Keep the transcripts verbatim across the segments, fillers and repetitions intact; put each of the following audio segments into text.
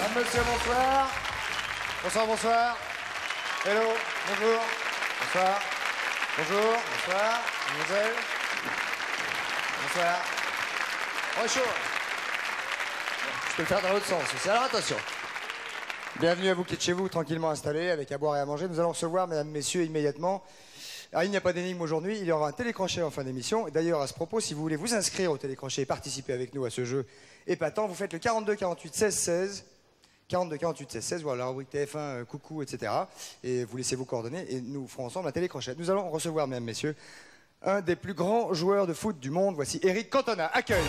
Madame, monsieur, bonsoir. Bonsoir, bonsoir. Hello, bonjour. Bonsoir. Bonjour, bonsoir. Mademoiselle. Bonsoir. Bonjour. Je peux le faire dans l'autre sens aussi. Alors attention. Bienvenue à vous qui êtes chez vous, tranquillement installés, avec à boire et à manger. Nous allons recevoir, mesdames, messieurs, immédiatement. Alors, il n'y a pas d'énigme aujourd'hui, il y aura un télécrochet en fin d'émission. Et d'ailleurs, à ce propos, si vous voulez vous inscrire au télécrochet et participer avec nous à ce jeu épatant, vous faites le quarante-deux quarante-huit seize seize. quarante-deux quarante-huit seize seize, voilà la rubrique T F un, euh, coucou, et cetera. Et vous laissez vos coordonnées et nous ferons ensemble un télécrochet. Nous allons recevoir, mesdames, messieurs, un des plus grands joueurs de foot du monde. Voici Eric Cantona. Accueil.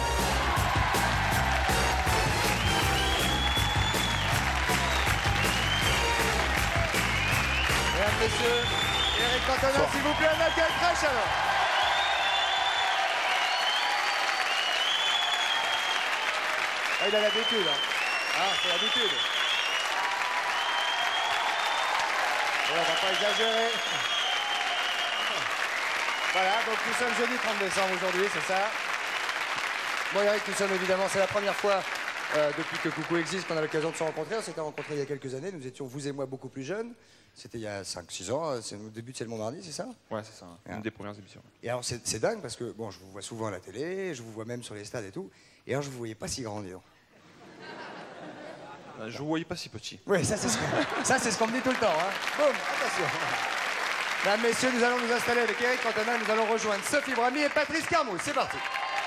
Mesdames, messieurs, Eric Cantona, s'il vous plaît, un accueil très chaleureux. Ah, il a l'habitude, hein. Ah, c'est l'habitude. On va pas exagérer. Voilà, donc nous sommes jeudi trente décembre aujourd'hui, c'est ça. Bon, Eric, nous sommes évidemment, c'est la première fois euh, depuis que Coucou existe qu'on a l'occasion de se rencontrer. On s'était rencontrés il y a quelques années, nous étions, vous et moi, beaucoup plus jeunes. C'était il y a cinq six ans, au début de C'est le Monde Mardi, c'est ça? Ouais, c'est ça, une ah. des premières émissions. Et alors, c'est dingue parce que, bon, je vous vois souvent à la télé, je vous vois même sur les stades et tout, et alors je vous voyais pas si grand, disons. Je vous voyais pas si petit. Oui, ça c'est ce qu'on ce qu me dit tout le temps. Hein. Boum, attention. Mesdames, messieurs, nous allons nous installer avec Eric Cantona. Nous allons rejoindre Sophie Brami et Patrice Carmouze. C'est parti.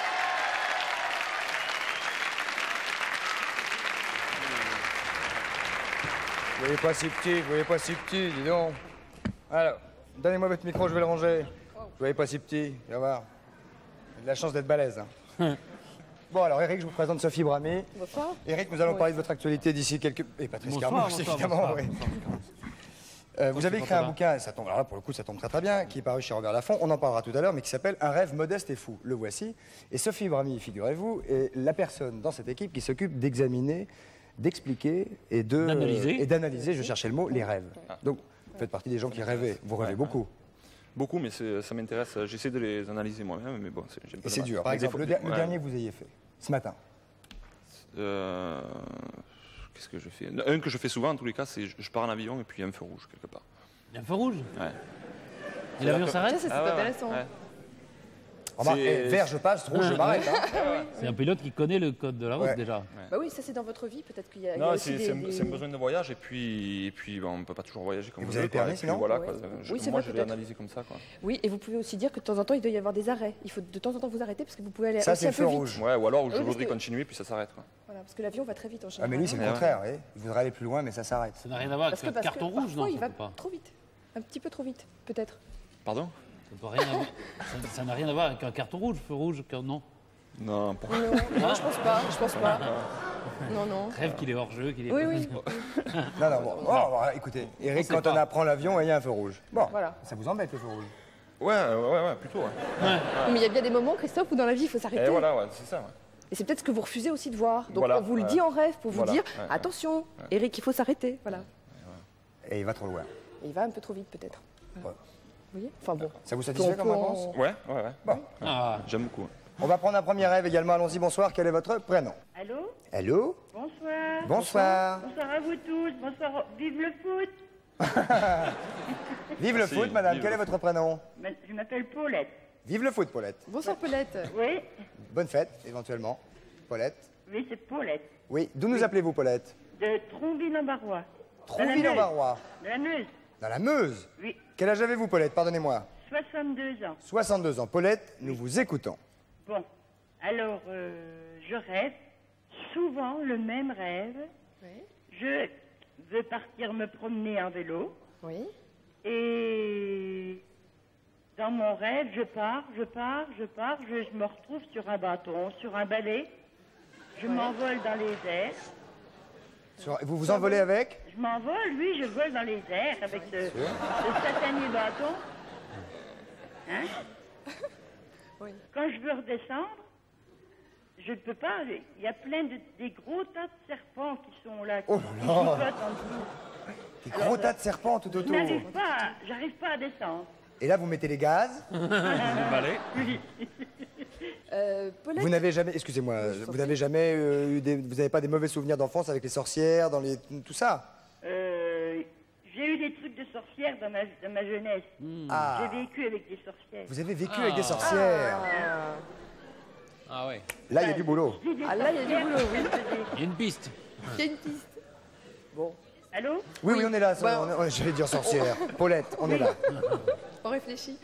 Vous voyez pas si petit, vous voyez pas si petit, dis donc. Alors, donnez-moi votre micro, je vais le ranger. Vous voyez pas si petit, viens voir. J'ai de la chance d'être balèze. Hein. Bon, alors, Eric, je vous présente Sophie Brami. Bonsoir. Eric, nous allons oui. parler de votre actualité d'ici quelques... Et Patrice Carmouze, évidemment, bonsoir, oui. bonsoir. Euh, vous avez écrit un bouquin, ça tombe, alors là, pour le coup, ça tombe très très bien, qui est paru chez Robert Laffont, on en parlera tout à l'heure, mais qui s'appelle Un rêve modeste et fou. Le voici. Et Sophie Brami, figurez-vous, est la personne dans cette équipe qui s'occupe d'examiner, d'expliquer et de... D'analyser. Et d'analyser, je cherchais le mot, les rêves. Donc, vous faites partie des gens qui rêvaient. Vous rêvez ouais, beaucoup. Ouais. Beaucoup, mais ça m'intéresse. J'essaie de les analyser moi-même, mais bon, j'ai un peu Et c'est de dur. Par exemple, le, ouais. le dernier que vous ayez fait, ce matin. Euh, Qu'est-ce que je fais? Un que je fais souvent, en tous les cas, c'est je, je pars en avion et puis il y a un feu rouge quelque part. Il y a un feu rouge? Ouais. Et l'avion s'arrête? Ça, c'est ah, ouais, intéressant. Ouais. Remarque, eh, vert, je passe, rouge, je m'arrête. Hein. C'est un pilote qui connaît le code de la route ouais. déjà. Ouais. Bah oui, ça c'est dans votre vie, peut-être qu'il y a. Non, c'est c'est des... un, un besoin de voyage et puis, et puis bon, on ne peut pas toujours voyager comme et vous vous avez quoi, permis, puis, sinon voilà, ouais. quoi. Je, Oui, c'est moi, vrai, je l'ai peut-être. analysé comme ça. Quoi. Oui, et vous pouvez aussi dire que de temps en temps, il doit y avoir des arrêts. Il faut de temps en temps vous arrêter parce que vous pouvez aller Ça, aussi c'est un le peu feu vite. rouge. Ouais, ou alors je Oui, voudrais que... continuer puis ça s'arrête. Voilà, parce que l'avion va très vite en Ah, général. mais lui, c'est le Ouais. contraire. Oui. Il voudrait aller plus loin, mais ça s'arrête. Ça n'a rien à voir avec Parce que, le parce carton que rouge, non? parfois, il Ça va peut pas. trop vite. Un petit peu trop vite, peut-être. Pardon? Ça peut rien avoir- ça- ça n'a rien à voir avec un carton rouge, feu rouge, car- non? Non, pour... Non, non, je pense pas, je pense pas. Non, non. Rêve qu'il est hors jeu, qu'il est. Oui, oui. Non, non, bon. Oh, voilà, écoutez, Eric, sait quand on pas. apprend l'avion, il y a un feu rouge. Bon, Voilà. ça vous embête, le feu rouge? Ouais, ouais, ouais, plutôt. Ouais. Mais il y a bien des moments, Christophe, où dans la vie, il faut s'arrêter. Et voilà, ouais, c'est ça. Ouais. Et c'est peut-être ce que vous refusez aussi de voir. Donc Voilà, on vous le ouais. dit en rêve pour vous Voilà, dire ouais, attention, ouais. Eric, il faut s'arrêter. Voilà. Et il va trop loin. Et il va un peu trop vite, peut-être. Voilà. Ouais. Vous voyez? Enfin bon. Ça vous satisfait Donc, comme on- réponse? Ouais, ouais, ouais. Bon, Ah, J'aime beaucoup. on va prendre un premier rêve également. Allons-y, bonsoir. Quel est votre prénom? Allô? Allô? Bonsoir. Bonsoir. Bonsoir à vous tous. Bonsoir. Vive le foot. Vive le Merci, foot, madame. vive Quel le est votre prénom? Ma- Je m'appelle Paulette. Vive le foot, Paulette. Bonsoir, Paulette. Oui? Bonne fête, éventuellement. Paulette. Oui, c'est Paulette. Oui, d'où nous appelez-vous, Paulette? De Tronville-en-Barrois. Dans la Trouville-en-Barrois. Meuse. De la Meuse. Dans la Meuse. Oui. Quel âge avez-vous, Paulette? Pardonnez-moi. soixante-deux ans. soixante-deux ans. Paulette, nous vous écoutons. Bon. Alors, euh, je rêve souvent le même rêve. Oui. Je veux partir me promener en vélo. Oui. Et dans mon rêve, je pars, je pars, je pars, je, je me retrouve sur un bâton, sur un balai. Je m'envole dans les airs. Sur- Vous vous envolez avec? Je m'envole, oui, je vole dans les airs avec ce, ce satané bâton. Hein? Oui. Quand je veux redescendre, je ne peux pas. Il y a plein de des gros tas de serpents qui sont là, qui, Oh qui là là. picotent en dessous. Des gros tas de serpents tout Je autour. n'arrive pas, à- j'arrive pas à descendre. Et là, vous mettez les gaz. Le balai. Oui. Euh, Paulette, Vous n'avez jamais, excusez-moi, Oui, je vous en vous n'avez jamais euh, eu des, vous n'avez pas des mauvais souvenirs d'enfance avec les sorcières, dans les, tout ça? Euh, j'ai eu des trucs de sorcières dans ma, dans ma jeunesse. Ah. J'ai vécu avec des sorcières. Vous avez vécu Ah. avec des sorcières. Ah, Ah ouais. Là, il y a du boulot. J'ai des Ah, là, il y a du sorcières boulot, oui. qui faisaient- Il y a une piste. il y a une piste. Bon, Allô? Oui, oui, on est là. ça, Bah, on est- on est- J'allais dire sorcière. Paulette, on est là. on réfléchit.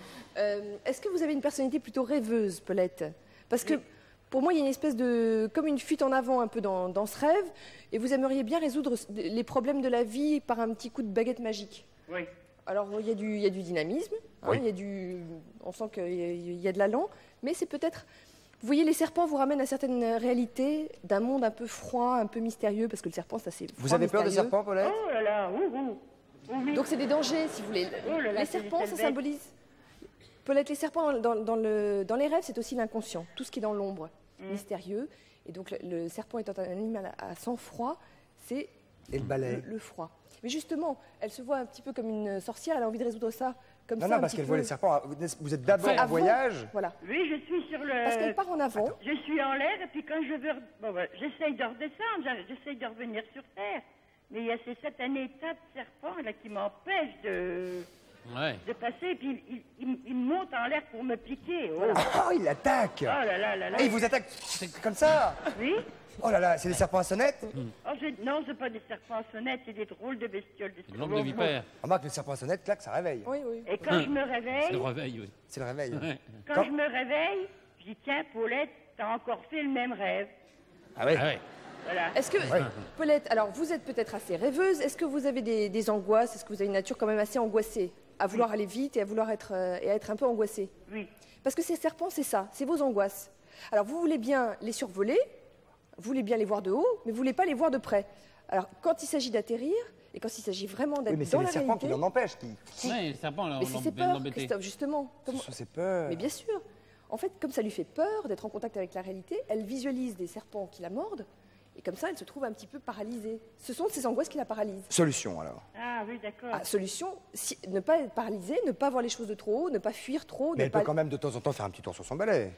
Euh, Est-ce que vous avez une personnalité plutôt rêveuse, Paulette? Parce que pour moi, il y a une espèce de... comme une fuite en avant un peu dans, dans ce rêve, et vous aimeriez bien résoudre les problèmes de la vie par un petit coup de baguette magique. Oui. Alors, il y a du, il y a du dynamisme, hein, Oui. il y a du, on sent qu'il y, a- il y a de l'allant, mais c'est peut-être... Vous voyez, les serpents vous ramènent à certaines réalités d'un monde un peu froid, un peu mystérieux, parce que le serpent, c'est assez Vous froid, avez peur des mystérieux. serpents, Paulette? Oh là là, ouh, ouh. Oh oui. Donc c'est des dangers, si vous voulez. Oh là là, les c'est serpents, des ça bêtes. symbolise... Paulette, les serpents, dans, dans le, dans les rêves, c'est aussi l'inconscient, tout ce qui est dans l'ombre, Mm. mystérieux. Et donc le, le serpent étant un animal à, à sang froid, c'est Et le balai? le, le froid. Mais justement, elle se voit un petit peu comme une sorcière, elle a envie de résoudre ça comme Non, ça. non, un parce petit qu'elle peu. voit les serpents. Vous êtes d'abord en Avant. voyage. Voilà. Oui, je suis sur le... Parce qu'elle part en avant. Je suis en l'air et puis quand je veux... Bon, ben, j'essaye de redescendre, j'a- j'essaye de revenir sur Terre. Mais il y a ces satanés tas de serpents là qui m'empêchent de, Ouais. de passer et puis ils, ils- ils montent en l'air pour me piquer. Oh, Oh, il attaque. oh là là là là. Et il vous attaque comme ça. Oui? Oh là là, c'est des serpents à sonnette. Oh, je- non, c'est pas des serpents à sonnette, c'est des drôles de bestioles. Des Le nombre de vipères. Remarque, les serpents à sonnette, clac, ça réveille. Oui, oui. Et quand je me C'est le réveille, réveil, oui. C'est le réveil. Ouais. quand, Quand- je me réveille, je dis tiens, Paulette, t'as encore fait le même rêve. Ah oui. Ah ouais. Voilà. Est-ce que, Ouais. Paulette, alors vous êtes peut-être assez rêveuse, est-ce que vous avez des, des angoisses? Est-ce que vous avez une nature quand même assez angoissée? À vouloir aller vite et à vouloir être, euh, et à être un peu angoissée? Oui. Parce que ces serpents, c'est ça, c'est vos angoisses. Alors vous voulez bien les survoler, vous voulez bien les voir de haut, mais vous voulez pas les voir de près. Alors quand il s'agit d'atterrir, et quand il s'agit vraiment d'être Oui, mais c'est dans les la serpents qui réalité... l'en empêchent. Qui... Ouais, les serpents, là, Mais on c'est en ses vient peurs, d'embêter. Christophe, justement. Comment- Ce sont ses peurs. Mais bien sûr. En fait, comme ça lui fait peur d'être en contact avec la réalité, elle visualise des serpents qui la mordent, et comme ça, elle se trouve un petit peu paralysée. Ce sont ces angoisses qui la paralysent. Solution alors. Ah oui, d'accord. Ah, solution, si- ne pas être paralysée, ne pas voir les choses de trop haut, ne pas fuir trop, Mais ne elle pas... peut quand même de temps en temps faire un petit tour sur son balai.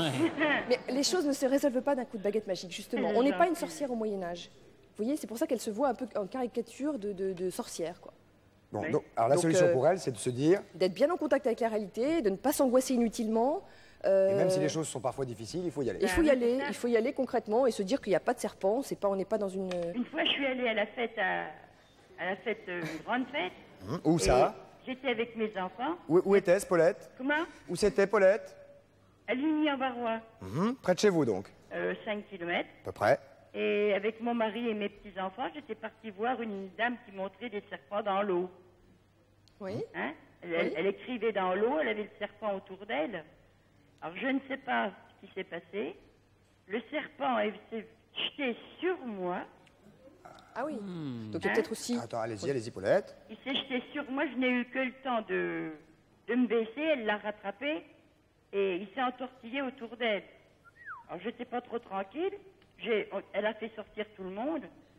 Mais les choses ne se résolvent pas d'un coup de baguette magique, justement. C'est On n'est pas gentil. une sorcière au Moyen-Âge. Vous voyez, c'est pour ça qu'elle se voit un peu en caricature de, de- de sorcière, quoi. Bon, Oui. donc, alors la Donc, solution euh, pour elle, c'est de se dire, D'être bien en contact avec la réalité, de ne pas s'angoisser inutilement. euh, et même si les choses sont parfois difficiles, il faut y aller. Il faut y Ah oui, aller, c'est ça. il faut y aller concrètement et se dire qu'il n'y a pas de serpent, c'est pas, on n'est pas dans une... Une fois, je suis allée à la fête, à, à la fête, euh, une grande fête. Hum, Où ça? Et J'étais avec mes enfants. Où, où était-ce, Paulette? Comment? Où c'était, Paulette? À Ligny-en-Barrois, Hum, Près de chez vous, donc, euh, cinq kilomètres. à peu près. Et avec mon mari et mes petits-enfants, j'étais partie voir une dame qui montrait des serpents dans l'eau. Oui. Hein? Elle, elle- Oui. elle écrivait dans l'eau, elle avait le serpent autour d'elle. Alors je ne sais pas ce qui s'est passé. Le serpent est- s'est jeté sur moi. Ah oui. Donc il y a Hein peut-être aussi... Attends, allez-y, allez-y, Paulette. Il s'est jeté sur moi, je n'ai eu que le temps de, de me baisser, elle l'a rattrapé et il s'est entortillé autour d'elle. Alors j'étais pas trop tranquille, J'ai- on- elle a fait sortir tout le monde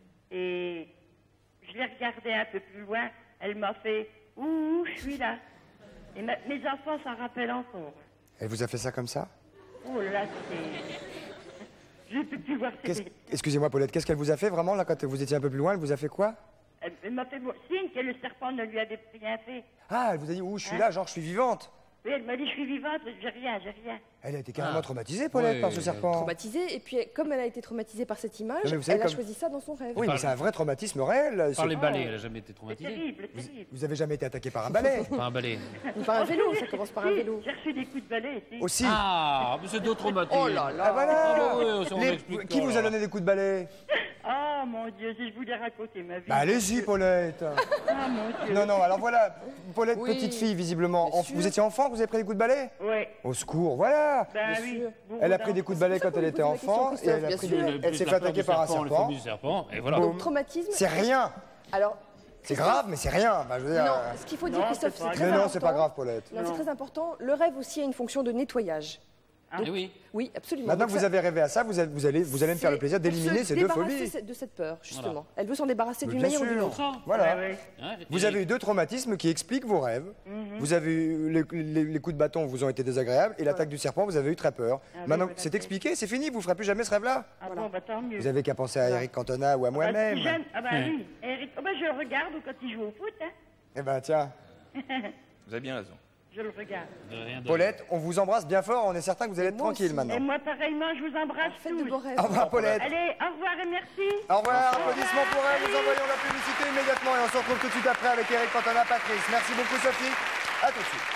et je l'ai regardée un peu plus loin, elle m'a fait « Ouh, je suis là ». Et ma- mes enfants s'en rappellent encore. Elle vous a fait ça comme ça? Oh là là, c'est... Je ne peux plus voir Qu'est-ce- cette... Excusez-moi, Paulette, qu'est-ce qu'elle vous a fait vraiment, là, quand vous étiez un peu plus loin? Elle vous a fait quoi? Elle, elle m'a fait signe que le serpent ne lui avait rien fait. Ah, elle vous a dit, ouh, je suis Hein? là, genre, je suis vivante. Oui, elle m'a dit « Je suis vivante, j'ai rien, j'ai rien ». Elle a été carrément Ah. traumatisée, Paulette, Ouais, par ce elle- serpent. Traumatisée, et puis comme elle a été traumatisée par cette image, Non, mais vous savez, elle a comme- choisi ça dans son rêve. Oui, mais c'est un vrai traumatisme réel. Par ce- les balais, elle a jamais été C'est traumatisée. terrible, Vous, terrible. vous avez jamais été attaqué par un balai? Par un balai. Ou par un vélo, ça commence par un Si, vélo. J'ai reçu des coups de balai ici. Aussi. Ah, mais c'est d'autres traumatismes. Oh là Ah, là. voilà. Ah bah oui, ça, on Les- m'explique Qui pas, vous a là. donné des coups de balai? Ah mon Dieu, si je voulais raconter ma vie. Bah allez-y, Paulette. Ah mon Dieu. Non, non, alors voilà, Paulette, Oui, petite fille, visiblement. bien En- sûr. Vous étiez enfant, vous avez pris des coups de balai? Ouais, Au secours, voilà. ben Bien oui. sûr. beaucoup Elle a pris des d'enfants. coups de balai C'est pour quand ça elle qu'on était vous pose la enfant, question, et elle, a Christophe, pris bien des- sûr. Le elle plus s'est la fait peur attaquer du par un serpent, le serpent. fameux serpent, et voilà. Donc traumatisme. C'est rien. Alors, C'est grave, mais c'est rien. Bah, je veux dire, non, euh, ce qu'il faut dire, Non, Christophe, c'est c'est pas très Mais important. non, c'est pas grave, Paulette. Non, c'est Non. très important. Le rêve aussi a une fonction de nettoyage. Eh oui. Oui, absolument. Maintenant Donc que vous ça- avez rêvé à ça, vous allez, vous allez, vous allez me faire le c'est plaisir pour d'éliminer se ces deux débarrasser phobies. de cette peur, justement. Voilà. Elle veut s'en débarrasser Mais d'une bien manière ou d'une sûr. autre. Ça. Voilà. Ouais, ouais. Hein, Vous et- avez eu deux traumatismes qui expliquent vos rêves. Mhm. Vous avez eu les, les- les coups de bâton vous ont été désagréables et l'attaque du serpent, vous avez eu très peur. Ah oui, Maintenant, voilà, c'est c'est- expliqué, c'est fini, vous ne ferez plus jamais ce rêve-là. Ah bon, bah tant mieux. Vous avez qu'à penser à Eric Cantona ou à Bah, moi-même. si j'aime- Ah bah oui, Eric. Oh bah je le regarde quand il joue au foot, hein. Eh ben tiens, Vous avez bien raison. Je le regarde. de rien de- Paulette, on vous embrasse bien fort, on est certain que vous allez être Moi tranquille aussi. Et maintenant. moi pareillement, je vous embrasse Faites de tous. beaux rêves. Au revoir Paulette. Allez, au revoir et merci. Au revoir, applaudissements pour elle, nous envoyons la publicité immédiatement et on se retrouve tout de suite après avec Eric Cantona, Patrice. Merci beaucoup Sophie, à tout de suite.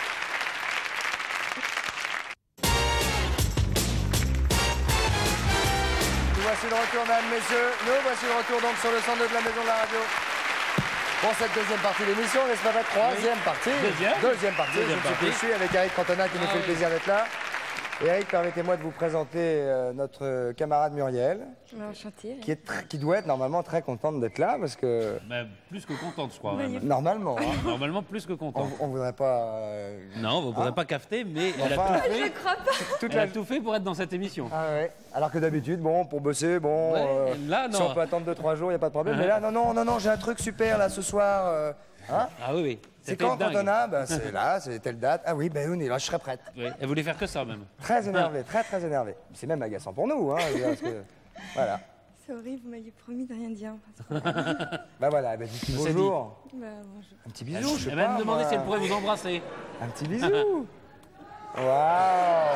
Nous voici de retour, mesdames, messieurs. Nous voici de retour donc sur le cent deux de la Maison de la Radio. Pour cette deuxième partie de l'émission, n'est-ce pas, troisième partie. Deuxième. Deuxième partie, Deuxième je suis partie. déçu avec Eric Cantona qui nous Ah fait le oui. plaisir d'être là. Eric, permettez-moi de vous présenter euh, notre camarade Muriel, Enchanté. qui, est tr- qui doit être normalement très contente d'être là, parce que Bah, plus que contente, je crois. même. normalement, hein, Normalement, plus que on, contente. on voudrait pas... euh, Non, vous ne pourrez Hein pas cafeter, mais elle, Enfin, a tout fait, toute elle la... a tout fait pour être dans cette émission. Ah ouais. Alors que d'habitude, bon, pour bosser, bon, Ouais, euh, là, si non. on peut attendre deux trois jours, il n'y a pas de problème. Ouais. Mais là, non, non, non, non, j'ai un truc super là ce soir. euh, hein Ah oui, oui. C'est C'était quand, dingue. Cantona? Ben, c'est là, c'est telle date. Ah oui, ben oui, là, je serai prête. Oui, elle voulait faire que ça, même. Très énervé, très très énervé. C'est même agaçant pour nous, hein. je veux dire, parce que- voilà. C'est horrible, vous m'aviez promis de rien dire. Ben voilà, ben dis Ça bonjour. Bah, bonjour. Un petit bisou, je sais Elle pas. va me demander moi. si elle pourrait vous embrasser. Un petit bisou. Waouh.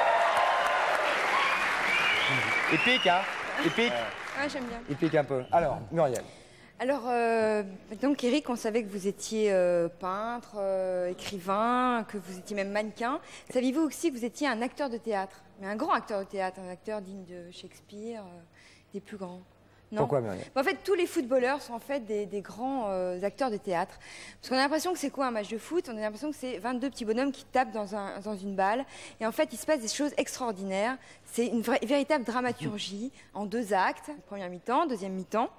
Il pique, hein. Il pique. Ah, j'aime bien. Il pique un peu. Alors, Muriel. Alors, euh, donc Eric, on savait que vous étiez euh, peintre, euh, écrivain, que vous étiez même mannequin. Saviez-vous aussi que vous étiez un acteur de théâtre? Mais un grand acteur de théâtre, un acteur digne de Shakespeare, euh, des plus grands. Non. Pourquoi, Muriel? En fait, tous les footballeurs sont en fait des, des grands euh, acteurs de théâtre. Parce qu'on a l'impression que c'est quoi un match de foot? On a l'impression que c'est vingt-deux petits bonhommes qui tapent dans, un, dans une balle. Et en fait, il se passe des choses extraordinaires. C'est une vraie- véritable dramaturgie en deux actes. Première mi-temps, deuxième mi-temps.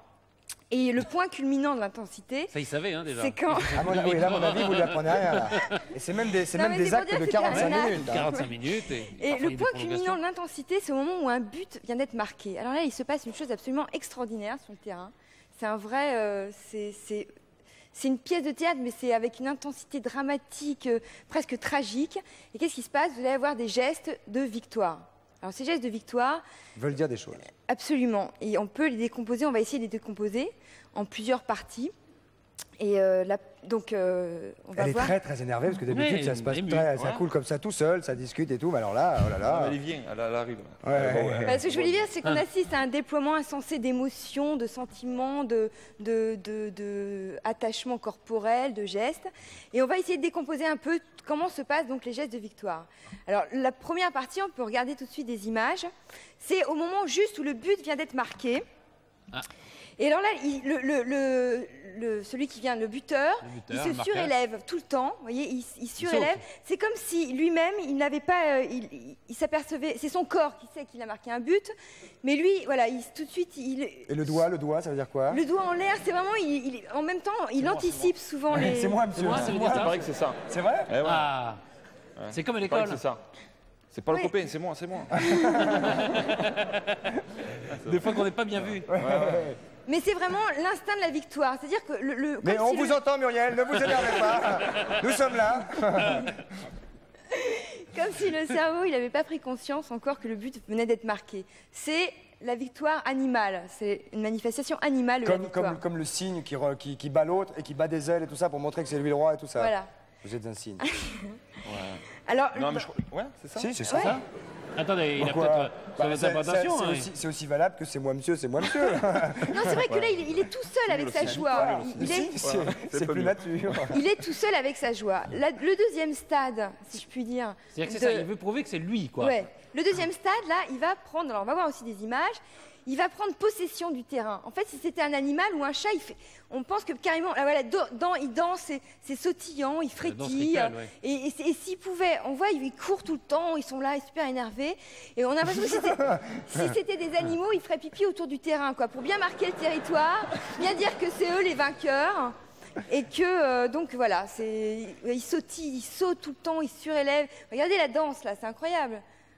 Et le point culminant de l'intensité, Ça, il savait, hein, déjà. c'est quand... À mon, oui, là, à mon avis, vous lui apprenez rien. Là. Et c'est même des, c'est Non, même mais des c'est pour actes dire de que c'est quarante-cinq un acte. minutes. hein. quarante-cinq minutes. Et, Et parfois, le il y a des point prolongations. culminant de l'intensité, c'est au moment où un but vient d'être marqué. Alors là, il se passe une chose absolument extraordinaire sur le terrain. C'est un vrai... euh, c'est, c'est, c'est une pièce de théâtre, mais c'est avec une intensité dramatique, euh, presque tragique. Et qu'est-ce qui se passe? Vous allez avoir des gestes de victoire. Alors ces gestes de victoire, Ils veulent dire des choses. absolument. Et on peut les décomposer, on va essayer de les décomposer en plusieurs parties. Et euh, là, donc, euh, on va Elle est voir... très très énervée parce que d'habitude Ouais, ça se passe émue, très, ça voilà. coule comme ça tout seul, ça discute et tout. Mais alors là, oh là là. Elle y vient, elle, elle arrive. Ouais, ouais, ouais. Bah, ce que je voulais dire, c'est qu'on assiste à un déploiement insensé d'émotions, de sentiments, de, de, de, de attachement corporel, de gestes. Et on va essayer de décomposer un peu comment se passent donc les gestes de victoire. Alors, la première partie, on peut regarder tout de suite des images. C'est au moment juste où le but vient d'être marqué. Ah. Et alors là, il- le, le, le, le- celui qui vient, le buteur, Le buteur, il le se marqueur. surélève tout le temps. Vous voyez, il, il surélève. saute. C'est comme si lui-même, il n'avait pas, euh, il, il- il s'apercevait. C'est son corps qui sait qu'il a marqué un but, mais lui, voilà, il, tout de suite, il, Et le doigt, le doigt, ça veut dire quoi? le doigt en l'air. C'est vraiment, il, il- en même temps, il anticipe souvent les. C'est moi, monsieur. moi, c'est ça veut moi. dire Il paraît que c'est ça. C'est vrai? Eh ouais. Ah, c'est comme à Il paraît que l'école. c'est ça. C'est pas le Ouais. copain, c'est moi, c'est moi. Des fois qu'on n'est pas bien vu. Mais c'est vraiment l'instinct de la victoire. C'est-à-dire que le. le- Mais comme on si vous le- entend, Muriel, ne vous énervez pas. Nous sommes là. Comme si le cerveau, il n'avait pas pris conscience encore que le but venait d'être marqué. C'est la victoire animale. C'est une manifestation animale de la Comme, victoire. comme, comme le cygne qui, re- qui, qui bat l'autre et qui bat des ailes et tout ça pour montrer que c'est lui le roi et tout ça. Voilà. Vous êtes un cygne. Alors, Non, mais je crois. Ouais, c'est ça. Si, c'est ça. Ouais. Attendez, il a Pourquoi peut-être Bah, son c'est- interprétation. c'est- hein. c'est aussi, c'est aussi valable que c'est moi monsieur, c'est moi monsieur. non, c'est vrai que là, il est, il est tout seul avec sa joie. Il, il est, Si, c'est c'est pas plus mieux. mature. il est tout seul avec sa joie. La- le deuxième stade, si je puis dire. C'est-à-dire que c'est de- ça, il veut prouver que c'est lui, quoi. Ouais. Le deuxième stade, là, il va prendre. Alors, on va voir aussi des images. Il va prendre possession du terrain. En fait, si c'était un animal ou un chat, il fait, on pense que carrément, là, voilà, do- dans, il danse, c'est- c'est sautillant, il danse frétille. rituelle, ouais. Et, et c'est- et s'il pouvait, on voit, ils courent tout le temps, ils sont là, ils sont super énervés. Et on a l'impression que c'était- si c'était des animaux, ils feraient pipi autour du terrain, quoi, pour bien marquer le territoire, bien dire que c'est eux les vainqueurs. Et que, euh, donc voilà, c'est, ils sautillent, ils sautent tout le temps, ils surélèvent. Regardez la danse, là, c'est incroyable.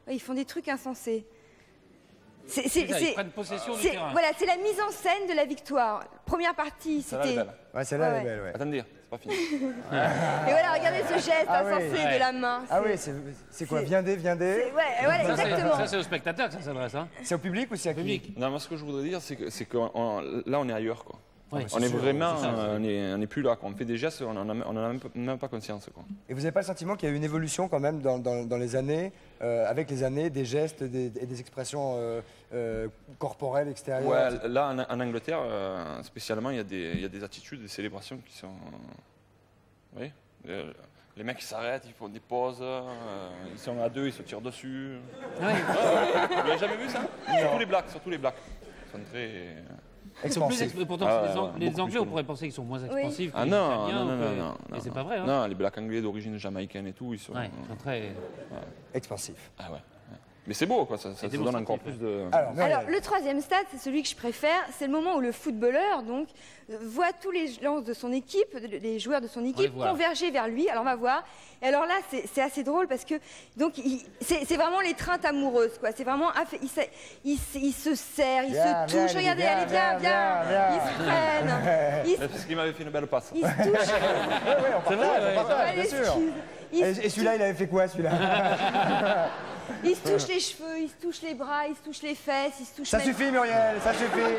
Ils font des trucs insensés. C'est, c'est, Ça, ils c'est- prennent possession du c'est- terrain. voilà, c'est la mise en scène de la victoire. Première partie, Celle-là, elle est c'était. belle. Ouais, celle-là, elle Ouais, est belle, ouais. Attendez, c'est pas fini. Et voilà, regardez ce geste Ah oui. insensé Ouais. de la main. Ah C'est- oui, c'est c'est quoi? c'est- Viendez, viendez. c'est- Ouais, voilà, Ça, c'est- exactement. Ça, c'est aux spectateurs que ça s'adresse. Hein. C'est au public ou c'est à qui? Public. Non, moi, ce que je voudrais dire, c'est que, c'est que on- là, on est ailleurs, quoi. Ouais. On est sûr, vraiment, c'est ça. euh, on est, on est plus là, quoi. On fait des gestes, on n'en a, on en a même, pas- même pas conscience, quoi. Et vous n'avez pas le sentiment qu'il y a eu une évolution quand même dans, dans- dans les années, euh, avec les années, des gestes des- et des expressions euh, euh, corporelles extérieures? Ouais, là, en, en Angleterre, euh, spécialement, il y, a des- il y a des attitudes, des célébrations qui sont. Oui. Les, les mecs, ils s'arrêtent, ils font des pauses, euh, ils sont à deux, ils se tirent dessus. Ouais. Ouais, ouais. Vous n'avez jamais vu ça? Surtout les blacks, surtout les blacks. Ils sont très. Ils sont plus Expansif. exp- Pourtant, Ah, c'est les, Ang- ouais, les beaucoup plus Anglais, on que pourrait penser qu'ils sont moins expansifs. que Ah les non, Italiens, non, non, ou que- non, non. Mais non, c'est non. pas vrai. Hein. Non, les blacks anglais d'origine jamaïcaine et tout, ils sont. Ouais, ils sont très. Expansif. Ah ouais. ouais. Mais c'est beau, quoi, ça, ça Et te donne encore démonstratif, plus de. Alors, Muriel, Alors, le troisième stade, c'est celui que je préfère. C'est le moment où le footballeur donc, euh, voit tous les lances de son équipe, de- les joueurs de son les équipe, voit. converger vers lui. Alors, on va voir. Et alors là, c'est c'est assez drôle parce que donc il- c'est c'est vraiment l'étreinte amoureuse. quoi. C'est vraiment. affa- Ils se, ils se- ils se serrent, ils Viens, se viens, touchent. Lily, Regardez, viens, allez, viens, viens, viens. viens, Ils se prennent. Ils se, Parce qu'il m'avait fait une belle passe. ils se touchent. ouais, ouais, on partage, on partage, bien sûr. Excuse. Ils Et, se et celui-là, il avait fait quoi, celui-là? Ils se touchent les cheveux, ils se touchent les bras, ils se touchent les fesses, ils se touchent. Ça même- suffit, Muriel, ça suffit.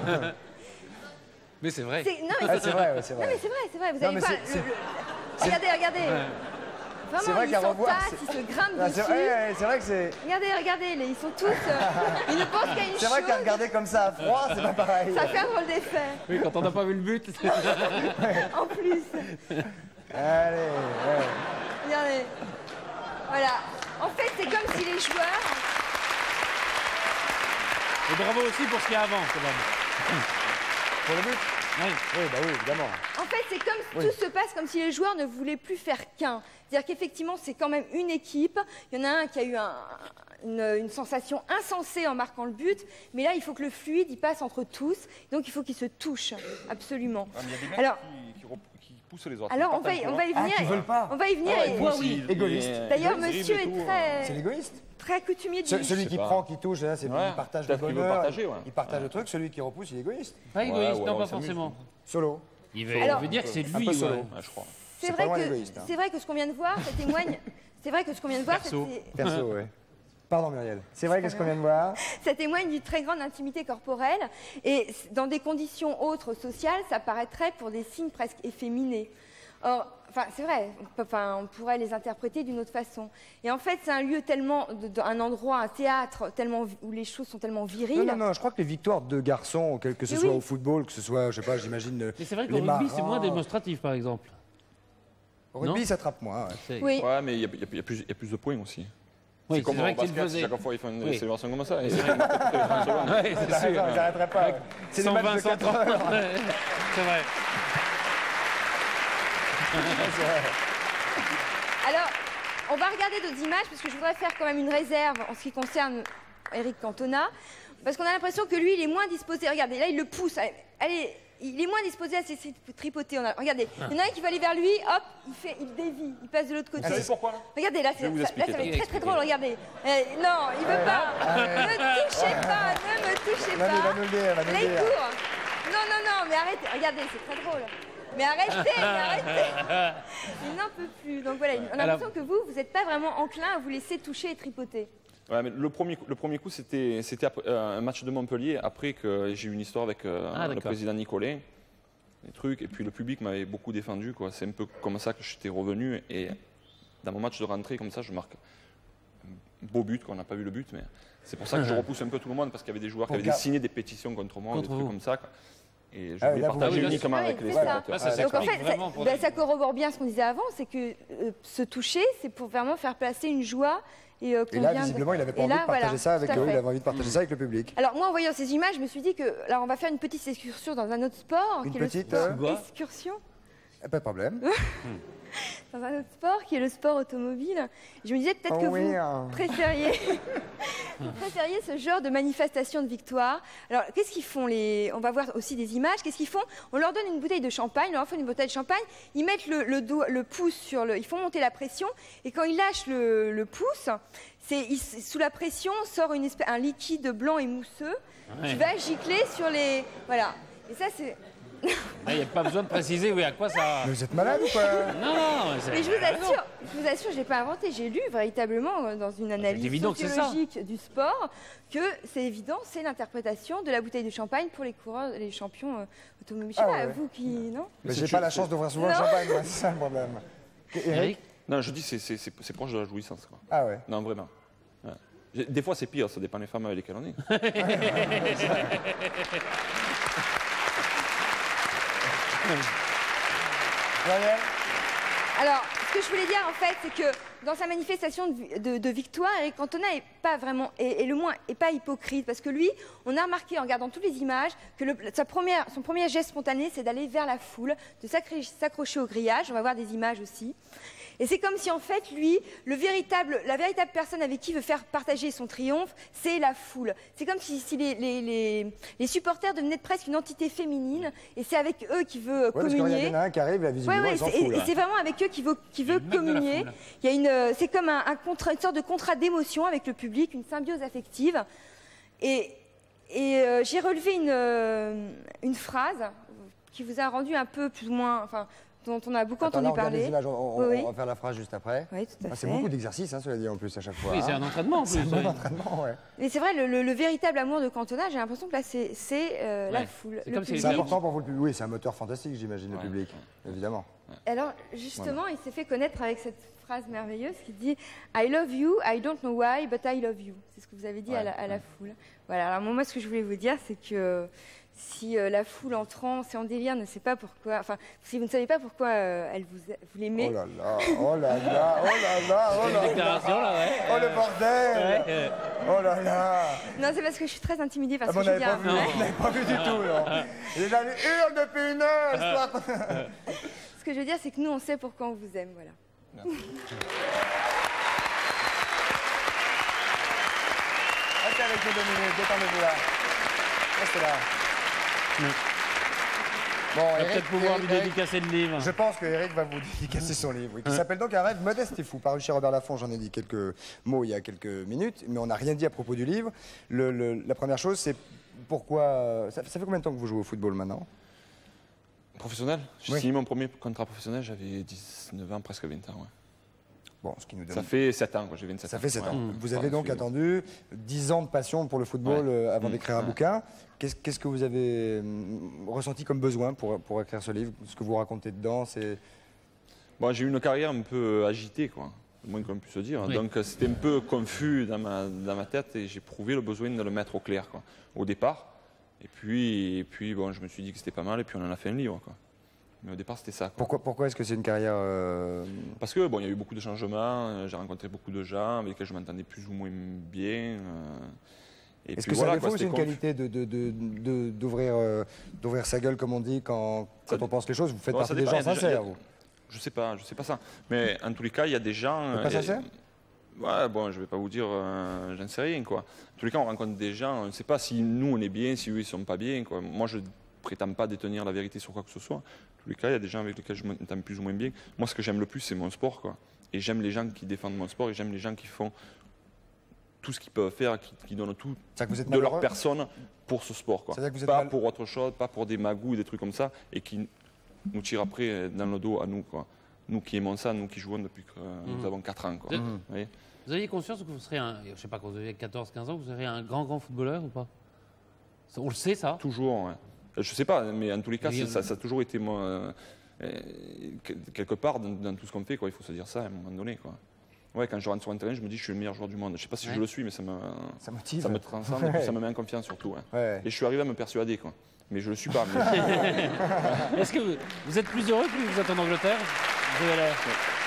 Mais c'est vrai. C'est- Non, mais Ah, c'est c'est vrai, ouais, c'est non, vrai. mais c'est vrai, c'est vrai. Vous Non, allez mais voir. c'est- le- le- Regardez, regardez. C'est Vraiment, vrai ils qu'à revoir, s'entassent, c'est- ils se grimpent Ah, c'est dessus. ouais, ouais, c'est vrai que c'est. Regardez, regardez, les- ils sont tous. euh, ils ne pensent qu'à une C'est vrai qu'à chose. regarder comme ça à froid, c'est pas pareil. Ça fait un drôle d'effet. Oui, quand on n'a pas vu le but. En plus. Allez, ouais. Regardez. Voilà. En fait, c'est comme si les joueurs. Et bravo aussi pour ce qu'il y a avant, quand même. Pour le but? Oui. Oui, bah oui, évidemment. En fait, c'est comme Oui. tout se passe comme si les joueurs ne voulaient plus faire qu'un. C'est-à-dire qu'effectivement, c'est quand même une équipe. Il y en a un qui a eu un- une, une sensation insensée en marquant le but, mais là, il faut que le fluide il passe entre tous. Donc, il faut qu'ils se touchent absolument. Ah, mais il y a des mecs Alors, qui, qui, rep- qui poussent les autres. alors Ils on va, y, partagent on va y Ah, venir. qui veulent pas. On va y venir. Ah ouais, et- moi aussi. Égoïste. D'ailleurs, Ils monsieur dribblent et est tout, très, C'est l'égoïste. très coutumier Ce- du. celui Je qui sais pas. prend, qui touche, là, c'est Ouais, il partage le peut-être qu'il veut bonheur. partager, ouais. Il partage le truc. Celui qui repousse, il est égoïste. Pas égoïste, ouais, non, on pas s'amuse. forcément. Solo. Il veut, Alors- il veut dire que c'est Un lui. peu ouais. solo. Ouais, je crois. C'est c'est vrai, pas loin que- l'égoïste, hein. c'est vrai que ce qu'on vient de voir, ça témoigne. C'est vrai que ce qu'on vient de voir, Perso. c'est- Perso, ouais. Pardon, Muriel. C'est vrai que ce qu'on vient de voir. ça témoigne d'une très grande intimité corporelle et c- dans des conditions autres sociales, ça paraîtrait pour des signes presque efféminés. Or, enfin, c'est vrai, on, peut- enfin, on pourrait les interpréter d'une autre façon. Et en fait, c'est un lieu tellement, de- de- un endroit, un théâtre tellement vi- où les choses sont tellement viriles. Non, non, non, je crois que les victoires de garçons, quel que ce Mais soit oui. au football, que ce soit, je sais pas, j'imagine. euh, Mais c'est vrai qu'au les rugby, c'est marins. moins démonstratif, par exemple. Au rugby, Non ça attrape moins. ouais. C'est- Oui. Ouais, mais il y, a- il y a- il y a plus- il y a plus de points aussi. Oui, c'est comme c'est vrai au qu'il basket, faisait. chaque fois ils font une Oui. célébration comme ça. Et c'est vrai qu'ils marquent toutes les trente secondes. Ouais, c'est T'as sûr. raison, j'arrêterai pas. C'est des matchs de cent vingt, quatre heures. C'est vrai. Alors, on va regarder d'autres images parce que je voudrais faire quand même une réserve en ce qui concerne Eric Cantona. Parce qu'on a l'impression que lui, il est moins disposé. Regardez, là, il le pousse. Allez, il est moins disposé à se laisser tripoter. On a- Regardez, il y en a un qui va aller vers lui, hop, il, fait, il dévie, il passe de l'autre côté. Vous savez pourquoi là? Regardez, là, Je vais c'est- vous ça, là, expliquer ça va ça. être très très drôle, regardez. Eh, non, il veut pas. Ne touchez pas, ne me touchez Va nous- va pas. nous le dire, va nous Là, le il dire. court. Non, non, non, mais arrêtez, regardez, c'est très drôle. Mais arrêtez, mais arrêtez. Il n'en peut plus. Donc voilà, on a Alors- l'impression que vous, vous n'êtes pas vraiment enclin à vous laisser toucher et tripoter. Ouais, mais le premier coup, le premier coup c'était c'était après- euh, un match de Montpellier après que j'ai eu une histoire avec euh, Ah, le d'accord. président Nicolet, des trucs, et puis le public m'avait beaucoup défendu, quoi. C'est un peu comme ça que j'étais revenu, et dans mon match de rentrée comme ça, je marque un beau but, qu'on n'a pas vu le but, mais c'est pour ça que je repousse un peu tout le monde, parce qu'il y avait des joueurs qui Pour avaient gar- signé des pétitions contre moi, Contre des trucs vous. comme ça, quoi. Et je Ah, voulais là, vous partager voulez- uniquement Oui, avec c'est les ça. spectateurs. Ah, ça Donc en s'explique fait, vraiment ça, pour ben, les- ça corrobore bien ce qu'on disait avant, c'est que euh, se toucher, c'est pour vraiment faire placer une joie. Et, euh, Et qu'on là, vient de- visiblement, il avait pas et envie là, de partager voilà, ça avec tout à eux, il fait. avait envie de partager ça avec le public. Alors moi, en voyant ces images, je me suis dit que, alors on va faire une petite excursion dans un autre sport. Une qui est le petite, sport- euh, Quoi excursion. Eh, Pas de problème. dans un autre sport qui est le sport automobile. Je me disais peut-être Oh que oui, vous hein. préfériez, vous préfériez ce genre de manifestation de victoire. Alors, qu'est-ce qu'ils font les... On va voir aussi des images. Qu'est-ce qu'ils font? On leur donne une bouteille de champagne, on leur offre une bouteille de champagne, ils mettent le, le, doigt, le pouce sur le... Ils font monter la pression, et quand ils lâchent le, le pouce, c'est, il, sous la pression sort une espèce, un liquide blanc et mousseux Ouais. qui va gicler sur les... Voilà. Et ça, c'est... Il n'y a pas besoin de préciser oui, à quoi ça... Mais vous êtes malade ou quoi? Non, non, c'est- Mais je vous assure, je vous assure, je l'ai pas inventé. J'ai lu véritablement euh, dans une analyse évident que c'est ça. sociologique du sport que c'est évident, c'est l'interprétation de la bouteille de champagne pour les coureurs, les champions euh, automobiles. Je sais Ah pas, ouais. vous qui non? Mais c'est j'ai tu- pas la c'est- chance d'ouvrir souvent le Non. champagne, moi, c'est ça le problème. Eric? Eric, Non, je dis c'est c'est- c'est- c'est proche de la jouissance. Quoi. Ah ouais. Non, vraiment. Ouais. J'ai- Des fois, c'est pire, ça dépend des femmes avec lesquelles on est. Daniel? Alors, ce que je voulais dire en fait, c'est que dans sa manifestation de, de- de victoire, Eric Cantona est pas vraiment, est, est le moins, est pas hypocrite, parce que lui, on a remarqué en regardant toutes les images que le- sa première, son premier geste spontané, c'est d'aller vers la foule, de s'accro- s'accrocher au grillage. On va voir des images aussi. Et c'est comme si en fait, lui, le véritable, la véritable personne avec qui il veut faire partager son triomphe, c'est la foule. C'est comme si, si les, les- les- les supporters devenaient presque une entité féminine, et c'est avec eux qu'il veut Ouais, parce qu'il y communier. en a un qui arrive, là, Ouais, visiblement, ouais, il s'en c'est- fout, et, là. et c'est vraiment avec eux qu'il veut, qu'il veut Le mec de la communier. foule. Il y a une, euh, c'est comme un, un contrat, une sorte de contrat d'émotion avec le public, une symbiose affective. Et, et euh, j'ai relevé une, euh, une phrase qui vous a rendu un peu plus ou moins, enfin, dont on a beaucoup Attends, là, entendu on regarde les parler. images, on, on- Oui, on oui. va faire la phrase juste après. Oui, tout à Ah, c'est fait. beaucoup d'exercices, hein, cela dit, en plus, à chaque fois. oui, c'est hein. un entraînement en C'est plus. un bon oui. entraînement, ouais. Mais c'est vrai, le, le- le véritable amour de Cantona, j'ai l'impression que là, c'est, c'est euh, la Ouais. foule. C'est le comme si public. C'est Oui. important pour vous le public. Oui, c'est un moteur fantastique, j'imagine, le Ouais. public. Évidemment. Alors, justement, il s'est fait connaître avec cette phrase merveilleuse qui dit « I love you, I don't know why, but I love you ». C'est ce que vous avez dit à, la, à la foule. Voilà, alors moi, ce que je voulais vous dire, c'est que si euh, la foule en transe et en délire ne sait pas pourquoi, enfin, si vous ne savez pas pourquoi euh, elle vous, vous l'aimez, Oh là là, oh là là, oh là là, oh Une là là. déclaration là, ouais. Oh le bordel. Ouais, euh, Oh là là. non, c'est parce que je suis très intimidée par Ah, ce bon, on que je n'avait dis. pas vu, hein. on n'avait pas vu du tout, non. Déjà, les hurle depuis une heure, histoire qu'on- Ce que je veux dire, c'est que nous, on sait pourquoi on vous aime, voilà. Restez avec nous deux minutes, détendez-vous là. Restez là. Bon, on va Eric, peut-être pouvoir Eric, lui Eric, dédicacer le livre. je pense que Eric va vous dédicacer son livre, oui, qui s'appelle donc Un rêve modeste et fou, paru chez Robert Laffont. J'en ai dit quelques mots il y a quelques minutes, mais on n'a rien dit à propos du livre. Le- le- la première chose, c'est pourquoi. Ça, ça fait combien de temps que vous jouez au football maintenant? Professionnel J'ai Oui. signé mon premier contrat professionnel, j'avais dix-neuf ans, presque vingt ans. Ouais. Bon, ce qui nous donne. Ça fait sept ans, quoi. J'ai vingt-sept ans. Ça fait sept Ouais. ans. Vous Ouais, avez donc c'est- attendu dix ans de passion pour le football Ouais. euh, avant Mmh, d'écrire un ouais. bouquin. Qu'est-ce qu'est-ce que vous avez hum, ressenti comme besoin pour, pour écrire ce livre? Ce que vous racontez dedans, c'est. Bon, j'ai eu une carrière un peu agitée, quoi. Le moins qu'on puisse se dire. Oui. Donc euh, c'était un peu confus dans ma, dans ma tête et j'ai prouvé le besoin de le mettre au clair, quoi, au départ. Et puis, et puis bon, je me suis dit que c'était pas mal et puis on en a fait un livre, quoi. Mais au départ, c'était ça, quoi. Pourquoi, pourquoi est-ce que c'est une carrière. euh, Parce que bon, il y a eu beaucoup de changements, euh, j'ai rencontré beaucoup de gens avec lesquels je m'entendais plus ou moins bien. euh, et Est-ce puis que voilà, c'est un quoi, défaut ou c'est une c'était confus. qualité de, de- de- de- d'ouvrir, euh, d'ouvrir sa gueule, comme on dit, quand, quand Ça- on pense les choses? Vous faites Bon, partie ça des dépend, gens il y a des gens- sincères, il y a- vous. Je sais pas, je sais pas ça. Mais en tous les cas, il y a des gens. T'es pas euh, sincère Ouais, bon, je vais pas vous dire, euh, j'en sais rien, quoi. En tous les cas, on rencontre des gens, on ne sait pas si nous on est bien, si eux ils sont pas bien, quoi. Moi, je prétends pas détenir la vérité sur quoi que ce soit. En tous les cas, il y a des gens avec lesquels je m'entends plus ou moins bien. Moi, ce que j'aime le plus, c'est mon sport, quoi. Et j'aime les gens qui défendent mon sport et j'aime les gens qui font tout ce qu'ils peuvent faire, qui, qui donnent tout C'est-à-dire que vous êtes de leur malheureux. personne pour ce sport, quoi. C'est-à-dire que vous êtes Pas mal- pour autre chose, pas pour des magouilles, des trucs comme ça, et qui nous tirent après dans le dos à nous, quoi. Nous qui aimons ça, nous qui jouons depuis que euh, nous Mhm. avons quatre ans, quoi. Vous êtes- Vous voyez. Vous aviez conscience que vous serez un, je sais pas, quand vous avez quatorze quinze ans, vous serez un grand, grand footballeur ou pas? On le sait, ça? Toujours, ouais. Je sais pas, mais en tous les cas, Oui, c'est- euh, ça, ça a toujours été moi, euh, euh, quelque part dans, dans tout ce qu'on fait, quoi. Il faut se dire ça à un moment donné, quoi. Ouais, quand je rentre sur un terrain, je me dis que je suis le meilleur joueur du monde. Je sais pas si Ouais. je le suis, mais ça me, Ça motive. ça me transcende et puis ça me met en confiance surtout. ouais. Ouais. Et je suis arrivé à me persuader, quoi. Mais je le suis pas. mais- Est-ce que vous, vous êtes plus heureux que vous êtes en Angleterre? Vous avez l'air,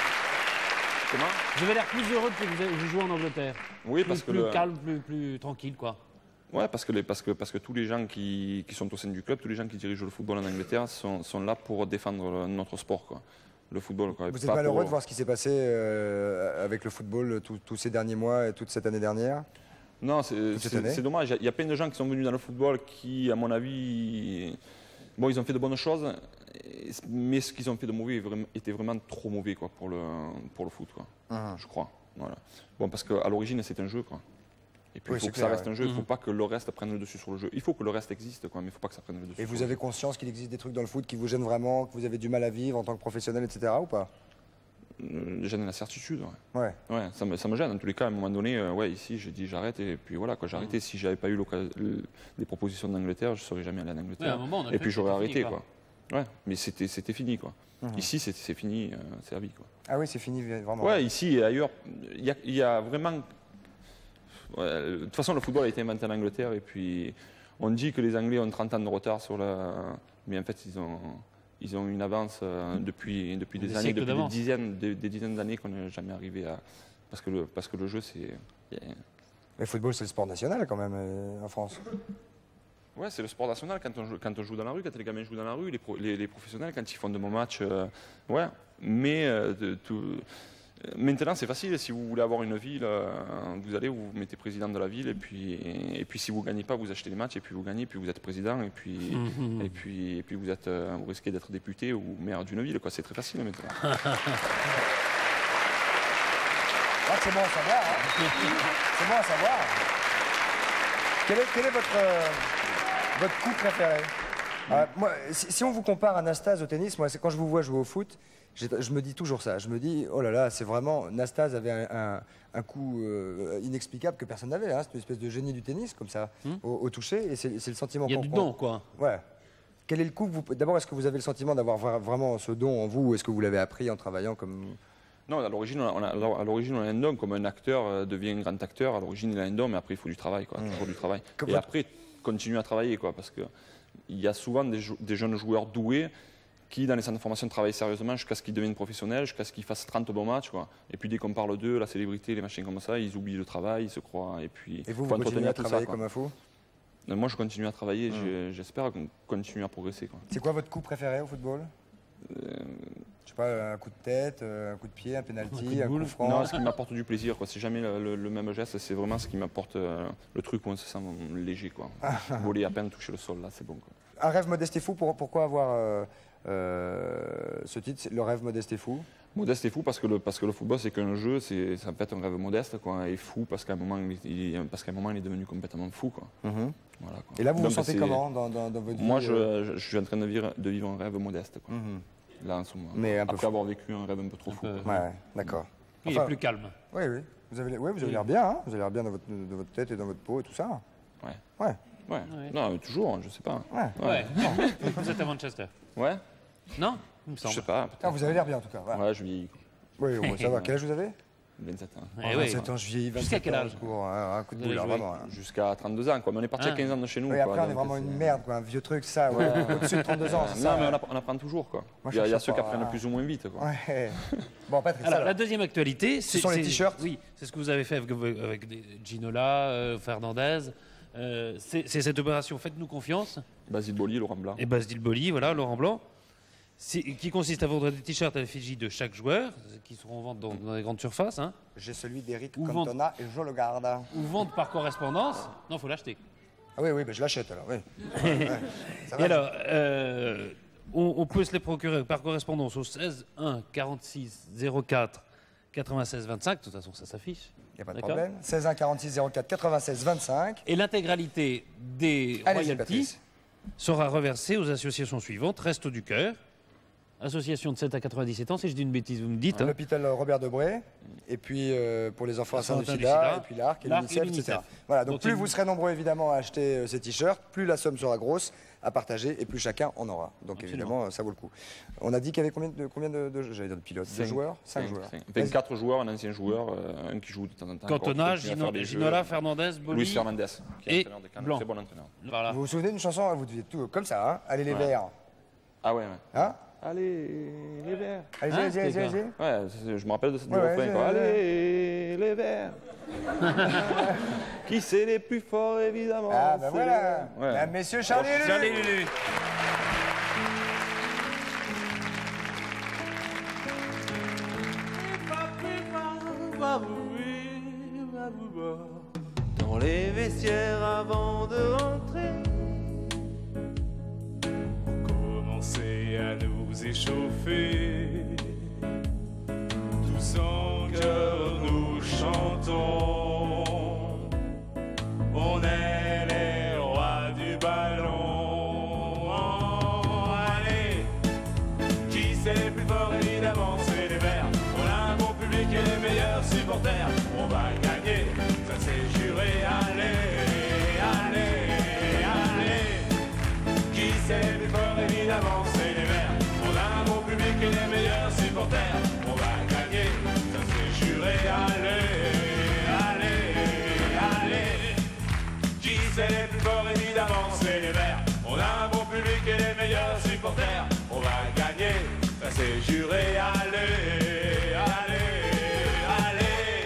Comment vous avez l'air plus heureux que vous, avez- vous jouez en Angleterre. Oui, Plus, parce que plus le- calme, plus, plus tranquille, quoi. Ouais, parce que, les, parce, que, parce que tous les gens qui, qui sont au sein du club, tous les gens qui dirigent le football en Angleterre sont, sont là pour défendre le- notre sport, quoi. le football. Quoi. Vous êtes Pas malheureux pour- de voir ce qui s'est passé euh, avec le football tout- tous ces derniers mois et toute cette année dernière? Non, c'est Toute cette année. c'est- c'est dommage. Il y a- il y a plein de gens qui sont venus dans le football qui, à mon avis, bon, ils ont fait de bonnes choses, et- mais ce qu'ils ont fait de mauvais est vraiment- était vraiment trop mauvais quoi, pour, le, pour le foot, quoi, Mhm. je crois. Voilà. Bon, parce qu'à l'origine, c'est un jeu. Quoi. Et puis, Oui, il faut c'est que clair, ça reste ouais. un jeu. Il ne faut Mhm. pas que le reste prenne le dessus sur le jeu. Il faut que le reste existe, quoi, mais il ne faut pas que ça prenne le dessus. Et sur vous le avez conscience qu'il existe des trucs dans le foot qui vous gênent vraiment, que vous avez du mal à vivre en tant que professionnel, et cetera ou pas? Euh, J'ai la certitude. Ouais. Ouais. Ouais, ça, me, ça me gêne. En tous les cas, à un moment donné, euh, ouais, ici, j'ai dit j'arrête. Et puis voilà, quoi, j'ai arrêté. Si j'avais pas eu l'occasion- le- des propositions d'Angleterre, je ne serais jamais allé en Ouais, à Angleterre. un moment, on a et cru puis que j'aurais c'était fini, arrêté, quoi. Ouais, mais c'était c'était fini, quoi. Mhm. Ici, c'est c'est fini, euh, c'est la vie, quoi. Ah oui, c'est fini vraiment. Ouais, ici et ailleurs, il y a, il y a vraiment. Ouais, de toute façon, le football a été inventé en Angleterre. Et puis, on dit que les Anglais ont trente ans de retard sur la. Mais en fait, ils ont. Ils ont une avance euh, depuis, depuis des, Des années, siècles depuis des d'avance. dizaines, des, des dizaines d'années qu'on n'est jamais arrivé à. Parce que le, parce que le jeu, c'est. Mais le football, c'est le sport national quand même euh, en France. Ouais, c'est le sport national quand on, joue, quand on joue dans la rue, quand les gamins jouent dans la rue, les, pro- les, les professionnels quand ils font de bons matchs. euh, ouais, mais euh, de, tout, euh, maintenant c'est facile. Si vous voulez avoir une ville, euh, vous allez, vous vous mettez président de la ville, et puis, et, puis si vous gagnez pas, vous achetez les matchs, et puis vous gagnez, puis vous êtes président, et puis, Mhm. et puis, et puis vous, êtes, euh, vous risquez d'être député ou maire d'une ville. Quoi. C'est très facile maintenant. Ah, c'est bon à savoir. hein. C'est bon à savoir. Quel est, quel est votre, euh, votre coup préféré? Ah, moi, si, si on vous compare à Nastase au tennis, moi, c'est quand je vous vois jouer au foot, j'ai- je me dis toujours ça. Je me dis, oh là là, c'est vraiment. Nastase avait un, un, un coup euh, inexplicable que personne n'avait. Hein. C'est une espèce de génie du tennis, comme ça, Hmm. au, au toucher. Et c'est c'est le sentiment Il y a qu'on du qu'on- don, quoi. Ouais. Quel est le coup que vous. D'abord, est-ce que vous avez le sentiment d'avoir vra- vraiment ce don en vous, ou est-ce que vous l'avez appris en travaillant comme. Non, à l'origine, on a, à l'origine, on a un don. Comme un acteur euh, devient un grand acteur, à l'origine, il a un don, mais après, il faut du travail, quoi. Mmh. Toujours du travail. Comme Et votre- après, continuer à travailler, quoi, parce que il y a souvent des, jou- des jeunes joueurs doués qui, dans les centres de formation, travaillent sérieusement jusqu'à ce qu'ils deviennent professionnels, jusqu'à ce qu'ils fassent trente bons matchs, quoi. Et puis, dès qu'on parle d'eux, la célébrité, les machins comme ça, ils oublient le travail, ils se croient. Et puis, Et vous, faut vous continuez entretenir à tout ça, travailler quoi. comme un fou? Euh, Moi, je continue à travailler. Mmh. j'ai- J'espère qu'on continue à progresser, quoi. C'est quoi votre coup préféré au football? Euh, Je sais pas, un coup de tête, euh, un coup de pied, un Un coup penalty, de un coup boule. franc. Non, ce qui m'apporte du plaisir, quoi. C'est jamais le, le- le même geste, c'est vraiment ce qui m'apporte euh, le truc où on se sent léger, quoi. Voler à peine, toucher le sol, là, c'est bon, quoi. Un rêve modeste et fou, pour- pourquoi avoir euh, euh, ce titre, c'est le rêve modeste et fou? Modeste et fou parce que le, parce que le football, c'est qu'un jeu, c'est c'est en fait un rêve modeste, quoi. Et fou parce qu'à un moment, il, il- parce qu'à un moment, il est devenu complètement fou, quoi. Voilà, quoi. Et là, vous vous Donc, sentez c'est- comment dans, dans, dans votre vie? Moi, euh, je, je- je suis en train de vivre, de vivre un rêve modeste, quoi. Mhm. Là, en ce moment. Mais un peu Après fou. avoir vécu un rêve un peu trop Un fou. peu. quoi. Ouais, d'accord. Il Enfin, est plus calme. Oui, oui. Vous avez, ouais, vous avez l'air bien, hein. Vous avez l'air bien dans votre, de votre tête et dans votre peau et tout ça. Ouais. Ouais. Ouais. Ouais. Non, mais toujours, je sais pas. Ouais. Ouais. Vous êtes à Manchester. Ouais. Non Il me Je semble. sais pas. Ah, vous avez l'air bien en tout cas. Voilà. Ouais, je vieillis. Oui, bon, ça va. Quel âge vous avez? vingt-sept ans. Eh Ah, oui. vingt-sept ans, je vieillis. Jusqu'à vingt-sept quel ans, âge au secours, hein, un coup de Vous boule, allez là, jouer vraiment. hein. Jusqu'à trente-deux ans, quoi. Mais on est parti Ah. à quinze ans de chez nous. Oui, quoi, après, on est donc vraiment c'est- une merde, quoi, un vieux truc, ça. Ouais. Au-dessus de trente-deux ans, c'est Non, ça. mais on apprend, on apprend toujours, quoi. Moi, Il y a, je il y a sais ceux qui pas, apprennent hein. plus ou moins vite, quoi. Ouais. Bon, Patrick, Alors, ça, la alors. deuxième actualité, c'est. sont les c'est- t-shirts Oui, c'est ce que vous avez fait avec, avec des- Ginola, euh, Fernandez. Euh, c'est c'est cette opération Faites-nous confiance. Basile Boli, Laurent Blanc. Et Basile Boli, voilà, Laurent Blanc. C'est- Qui consiste à vendre des t-shirts à l'effigie de chaque joueur, qui seront en vente dans, dans les grandes surfaces, hein, J'ai celui d'Eric Ou Cantona et je le garde. Ah ou vente par correspondance. Non, il faut l'acheter. oui, oui, ben, je l'achète alors, oui. Ouais, ça Et va, alors, euh, on, on peut se les procurer par correspondance au seize un quarante-six zéro quatre quatre-vingt-seize vingt-cinq. De toute façon, ça s'affiche. il n'y a pas de D'accord. problème. seize un quarante-six zéro quatre quatre-vingt-seize vingt-cinq. Et l'intégralité des Allez-y, royalties Patrice. sera reversée aux associations suivantes. Resto du Cœur, association de sept à quatre-vingt-dix-sept ans. Si je dis une bêtise, vous me dites. hein. L'hôpital Robert Debré, et puis euh, pour les enfants atteints du Atteints du sida, sida, et puis l'Arc et l'Arc et l'UNICEF, et l'UNICEF. cetera. Voilà, donc Donc, plus il- vous serez nombreux évidemment à acheter euh, ces t-shirts, plus la somme sera grosse à partager, et plus chacun en aura. Donc Absolument. évidemment, ça vaut le coup. On a dit qu'il y avait combien de, combien de, de- j'allais dire de pilotes, de Cinq. joueurs Cinq Cinq, joueurs. cinq. Enfin, Vas-y. quatre joueurs, un ancien joueur, euh, un qui joue de temps en temps. encore, Cantona, qui continue à Gino- faire des jeux. Ginola, Fernandez, Boli. Luis Fernandez, qui est et entraîneur de Cannes, Blanc. très bon entraîneur. Voilà. Vous vous souvenez d'une chanson? Vous deviez tout comme ça, hein. Allez les Ouais. verts. Ah ouais, ouais. Hein Allez, les Verts. Allez, Hein, allez, allez, c'était allez, quoi allez. Ouais, c'est- je me rappelle de cette Ouais, ouais, ouais, refrain, ouais, quoi. ouais. Allez, les Verts. Qui c'est les plus forts, évidemment. Ah ben c'est voilà. les Verts. Ah, Messieurs Charlie Lulu. Charlie Lulu. nous échauffer. Tous en cœur nous chantons, on est les rois du ballon. Allez, qui c'est le plus fort évidemment c'est les Verts. On a un bon public et les meilleurs supporters. On va gagner, ça c'est juré. Allez, allez, allez. Qui c'est le plus fort évidemment c'est les Verts. On a un bon public et les meilleurs supporters. On va gagner, ça c'est juré. Allez, allez, allez. Qui c'est le plus fort évidemment c'est les Verts. On a un bon public et les meilleurs supporters. On va gagner, ça c'est juré. Allez, allez, allez.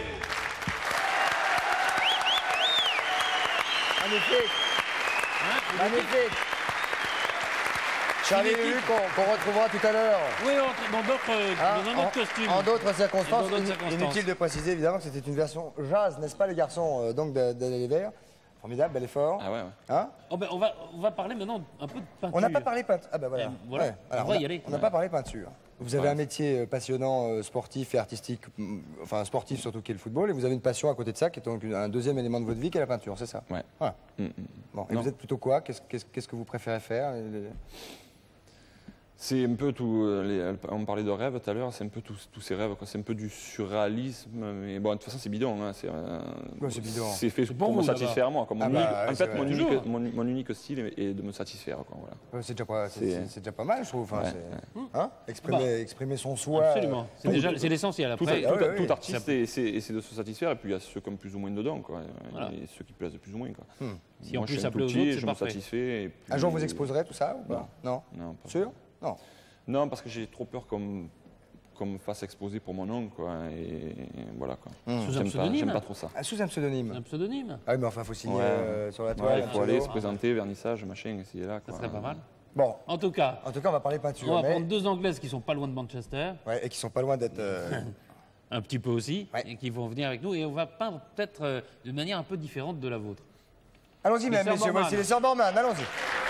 Magnifique. Magnifique. Charlie Lulu qu'on qu'on retrouvera tout à l'heure. Oui, en- dans d'autres euh, Hein, dans un en- autre costume. En d'autres circonstances. Et dans d'autres In- circonstances. Inutile de préciser évidemment que c'était une version jazz, n'est-ce pas les garçons, euh, donc de- d'Aller les Verts. Formidable, bel effort. Ah ouais, ouais. Hein Oh, ben, on, va, on va parler maintenant un peu de peinture. On n'a pas parlé peinture. Ah ben voilà. Et voilà. Ouais. On va on a- y aller. On n'a pas parlé peinture. Vous avez un métier euh, passionnant, euh, sportif et artistique, mm, enfin sportif surtout qui est le football, et vous avez une passion à côté de ça qui est donc une- un deuxième élément de votre vie qui est la peinture, c'est ça? Ouais. Voilà. Mm, mm. Bon, et Non. vous êtes plutôt quoi? Qu'est-ce qu'est-ce- qu'est-ce que vous préférez faire? Et les- C'est un peu tout. euh, les- on parlait de rêves tout à l'heure, c'est un peu tous tous ces rêves, quoi. C'est un peu du surréalisme. Mais bon, de toute façon, c'est bidon. Hein. C'est euh, Ouais, c'est bidon. c'est fait pour pour me vous, là-bas. satisfaire, moi. Quoi. Mon Ah bah, unique- ouais, en c'est fait, vrai. mon Toujours. unique, mon, mon unique style est, est de me satisfaire. Quoi, voilà. Ouais, c'est déjà, pas- c'est- C'est- c'est- c'est déjà pas mal, je trouve. Enfin, Ouais, c'est- hein exprimer, Bah, exprimer son soi. Absolument. C'est déjà c'est l'essentiel. Tout, Après, tout- ah oui, oui. tout artiste Ça- essaie, essaie de se satisfaire, et puis il y a ceux qui ont plus ou moins dedans, quoi. Voilà. Et ceux qui plaisent de plus ou moins. Quoi. Si en Moi, plus je suis ça un tout plaît aux petit, autres, je c'est me parfait. satisfais. et puis- Un jour, vous exposerez tout ça ou pas? Non. Non, pas Sûr? Non. Non, parce que j'ai trop peur qu'on me- qu'on me fasse exposer pour mon nom, quoi. Et voilà, quoi. Sous un J'aime pas, pseudonyme j'aime pas trop ça. Ah, sous un pseudonyme. Un pseudonyme. Ah oui, mais enfin, faut signer Ouais. euh, sur la toile. Ouais, il un faut pseudo. aller se présenter, vernissage, machin, essayer là. Ça Quoi. serait pas mal. Bon, En tout cas, en tout cas, on va parler peinture. on va mais- prendre deux Anglaises qui sont pas loin de Manchester, Ouais, et qui sont pas loin d'être. euh, un petit peu aussi, Ouais. et qui vont venir avec nous, et on va peindre peut-être euh, d'une manière un peu différente de la vôtre. Allons-y, Les mesdames, sœurs messieurs. Bormann. Voici les sœurs Bormann. Allons-y.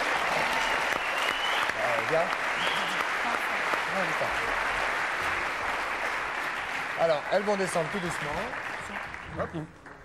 Euh, viens. Ouais, juste là. Alors, elles vont descendre tout doucement. Hop.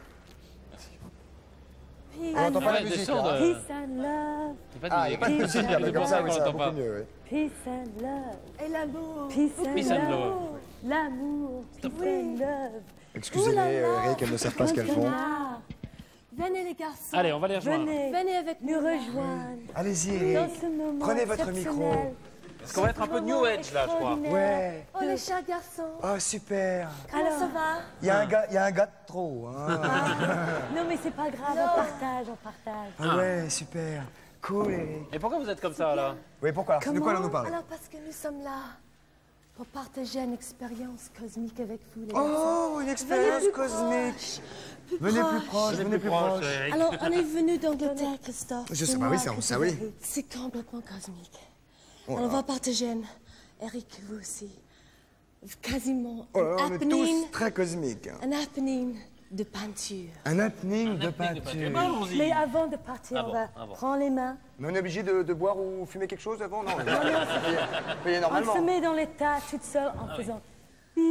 On n'entend pas la Ouais, musique. descendre, hein. euh, Peace and love, c'est pas Ah, il n'y a pas de musique. musique, mais C'est comme pour ça, ça oui, qu'on ça va l'entend pas. beaucoup mieux. oui. peace and love, Et l'amour. peace and, Peace and love, love. l'amour, peace and love. Excusez-les, euh, Eric, elles ne savent pas ce qu'elles font. Ah, Venez les garçons. Allez, on va les rejoindre. venez Venez avec nous nous. rejoindre Allez-y, dans Eric. ce moment Prenez votre micro. exceptionnel. Parce qu'on va être un peu new age là, je crois. Ouais. Oh les chers garçons. Oh, super. Comment Alors, ça va? Il y a un gars, il y a un gars de trop. Hein. non mais c'est pas grave, Non. on partage, on partage. Ah ouais, super. Cool, Eric. Et pourquoi vous êtes comme ça là? Oui, pourquoi? Alors, de quoi allons-nous parler? Alors parce que nous sommes là pour partager une expérience cosmique avec vous les garçons. Oh, une expérience plus cosmique. Plus Venez proche. plus proche, venez plus proche. Eric. Alors on est venu d'Angleterre, Christophe. Je C'est sais pas, moi oui, ça, que ça, vous oui. avez- C'est complètement cosmique. Oh Alors on là. va partager un, Eric, vous aussi. Quasiment Oh là, un on est happening, tous très cosmiques. un happening de peinture. Un happening de Eh ben, peinture. allons-y. Mais avant de partir, Avant, on va avant. prendre les mains, Mais on est obligé de, de boire ou fumer quelque chose avant? Non, on est payé on normalement. se met dans l'état toute seule en faisant bi.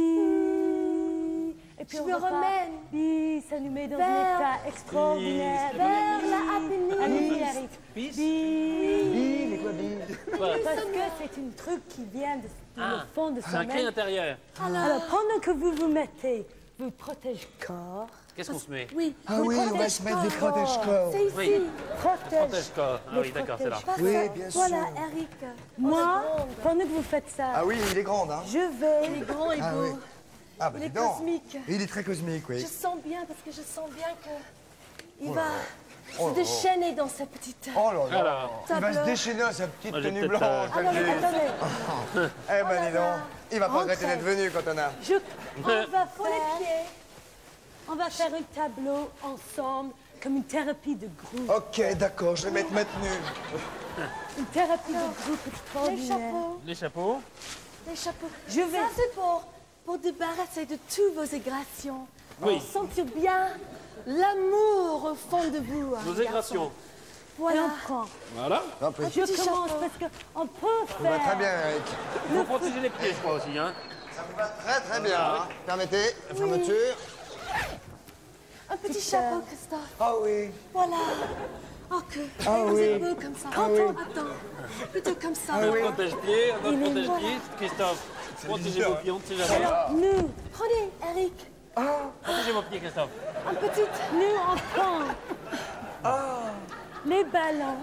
Et puis Je on me repart. remène. Bi, ça nous met dans Vers- un état extraordinaire. Vers la happening. Allez-y, Eric. Peace. Bi. Bi, mais quoi, bi? Voilà. Parce que c'est un truc qui vient de, de Ah, le fond de C'est un cri soi-même. intérieur. Alors, pendant que vous vous mettez vos protège-corps, Qu'est-ce qu'on se met? Oui. Ah oui, on va se mettre des protège-corps. C'est ici. Oui. protège. Protège-corps. Ah oui, d'accord, c'est là. Parfait. Oui, bien sûr. Voilà, Eric. Moi, pendant que vous faites ça, Ah oui, il est grand, hein? je vais. Il est grand et Ah beau. oui. Ah bah Il est dis donc. cosmique. Il est très cosmique, oui. Je sens bien, parce que je sens bien que il Oh va là se là. déchaîner dans sa petite Oh là là. Alors, Il va se tableau. déchaîner dans sa petite Moi, j'ai tenue peut-être, blanche. euh, comme Alors, j'ai- attendez, Eh ben dis donc. Il va pas Rentrez. regretter d'être venu quand on a... je, on va faire les pieds. On va faire un tableau ensemble, comme une thérapie de groupe. Ok, d'accord, je vais mettre ma tenue. Une thérapie de groupe Les extraordinaire. chapeaux, les chapeaux. les chapeaux. Je vais. Ça, c'est pour, pour débarrasser de tous vos égrations. Oui. Pour sentir bien l'amour au fond de vous. hein, Nos les égrations. garçons. Et on prend. Voilà. Je commence parce qu'on peut Ça va faire. très bien, Eric. Il faut protéger les pieds, je crois aussi. Hein. Ça vous va très très bien. hein. Permettez, la fermeture. Un petit chapeau, Christophe. Ah oui. Voilà. Oh, que. Ah Vous oui. êtes beau comme ça. Ah oui. Attends. Plutôt comme ça. On protège-pied, on Il est protège voilà. pied. Christophe, protégez vos pieds, on ne sait jamais. Alors, nous, Prenez, Eric. Protégez vos pieds, Christophe. Un petit. nous, on prend les ballons.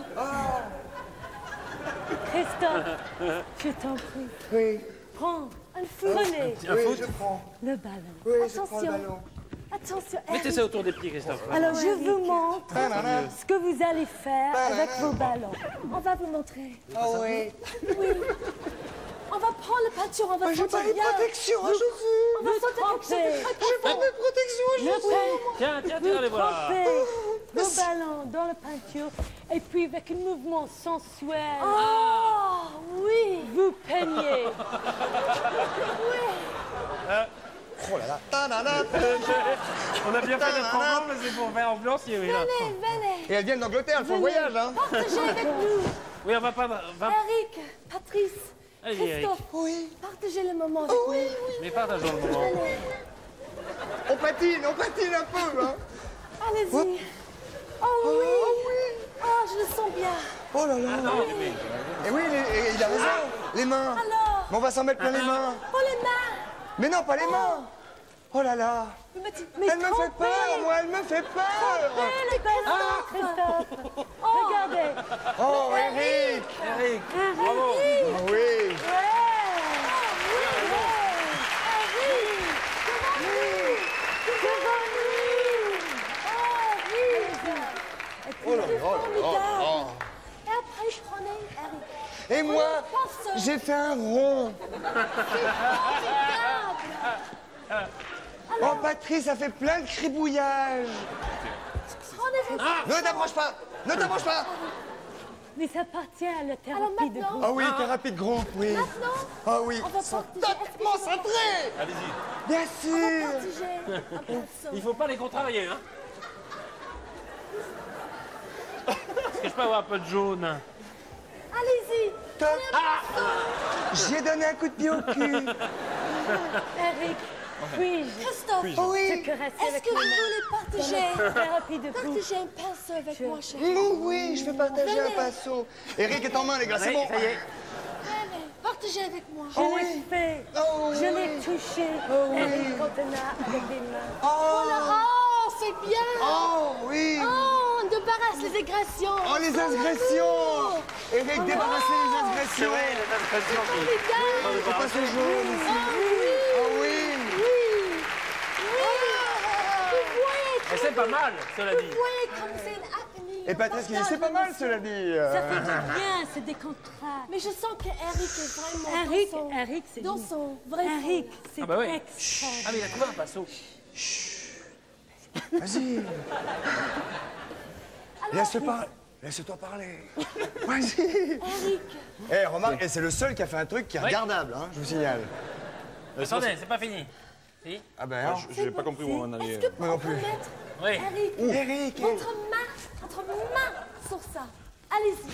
Christophe, je t'en prie. Oui. Prends. Prenez Oui, je prends. le ballon. Oui, je prends Attention. le ballon. Attention, Mettez Eric. ça autour des pieds, Christophe. Alors, je vous montre Banana. ce que vous allez faire avec vos ballons. On va vous montrer. Ah oui. Oui. On va prendre le peinture, on va J'ai sentir pas les bien. protections, je On veux. va sentir quelque chose de très J'ai pas mes protections, je Le veux. pain, Tiens, tiens, vous tiens, allez voir. trempez vos ballons dans la peinture et puis avec un mouvement sensuel, Oh, oui. vous peignez. Oh là là. Banana. On a bien fait d'être ensemble, mais c'est pour faire ambulancier, oui. Là. Venez, venez. Et elles viennent d'Angleterre, elles font le voyage, hein. Partagez avec nous. Oui, on va pas... Va... Eric, Patrice, Allez, Eric. Christophe. Oui. Partagez le moment avec nous. Mais partageons le moment. Allez, On patine, on patine un peu, hein. allez-y. Oh oui. Oh, je le sens bien. Oh là là. Non, mais... Et oui, les- et il a raison. Les mains. Alors, Mais on va s'en mettre plein les mains. oh les mains. Mais non, pas les mains. Oh là là. Mais, Elle me fait peur, moi, elle me fait peur. Et les ballons, Christophe. Regardez. Oh, Eric. Eric, bravo. Ah oui. Oh là là, oh là là, oh. Et après, prenez Eric. Et moi, Pense. j'ai fait un rond. Oh, Patrice, ça fait plein de cribouillages. Prenez vos. Ne t'approche pas. Ne t'approche pas. Mais ça appartient à la Alors thérapie de maintenant, groupe. Ah oui, thérapie de groupe, oui. maintenant, Ah oui. on va Ils sont partager. totalement cintrés. Allez-y. Bien On sûr. va partager un pinceau. Il faut pas les contrarier, hein. Est-ce que je peux avoir un peu de jaune? Allez-y. Top. J'ai donné un coup de pied au cul. Eric, puis-je Christophe, te Oui. caresser est-ce avec que vous mes mains voulez partager dans la thérapie de groupe? Partagez un pinceau avec moi, chérie. Oui, oui, je vais partager un Venez. pinceau. Eric est en main, les gars, c'est Oui, bon. ça y est. Venez, partagez avec moi. Je Oh l'ai oui. fait. Oh Je oui. l'ai touché. oui. Eric Cantona avec des mains. Oh, Oh, c'est bien. oh oui. Oh, on débarrasse les agressions. Oh, les agressions. Eric, débarrassez les agressions. les impressions qui... Faut pas se jaune ici. Oh oui. Mais c'est pas mal, cela dit. Vous voyez comme c'est une happening. Et Patrice qui dit, c'est pas mal, cela dit. Ça fait du bien, c'est des contrats. Mais je sens que Eric est vraiment Eric, dans son, Eric, c'est dans lui. son vrai Eric, c'est Ah bah oui. extra. Ah, mais il a trouvé un pinceau. Vas-y. Laisse-toi par... Laisse-toi parler. Vas-y. Eric. Eh, remarque, et c'est le seul qui a fait un truc qui est regardable, hein, je vous signale. Attendez, c'est pas fini. Si? Ah ben, hein. Je n'ai pas compris où on allait. Est-ce que Moi non on peut plus. mettre Oui. Eric, Eric. votre main, votre main sur ça. Allez-y.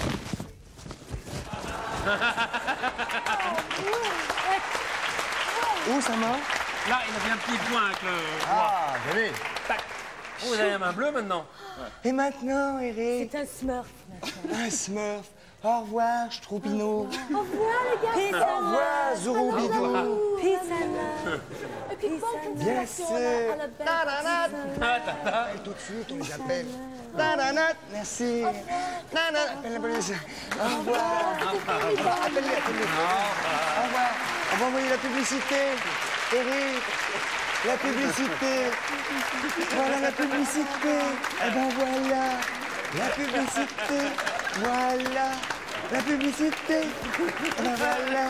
Où sa main? Là, il a fait un petit point avec le doigt. Ah, venez. Tac. Oh, vous avez la main bleue maintenant. Et maintenant, Eric, C'est un smurf maintenant. un Smurf. Au revoir, Stroupino. Au revoir, les gars. Peace Au and revoir, Zouroubidou. Peace and love. Et puis, bonne Bien continuation sûr. à la- à la belle. Tananat. Ah, tata. Et tout de suite, on les appelle. Tananat, merci. Nanana, appelle la police. Au revoir. Appelle-les, appelle-les. Au revoir. On va envoyer la publicité. Eric, la publicité. Voilà la publicité. Eh ben voilà. La publicité. Voilà. La publicité. Eh ben voilà.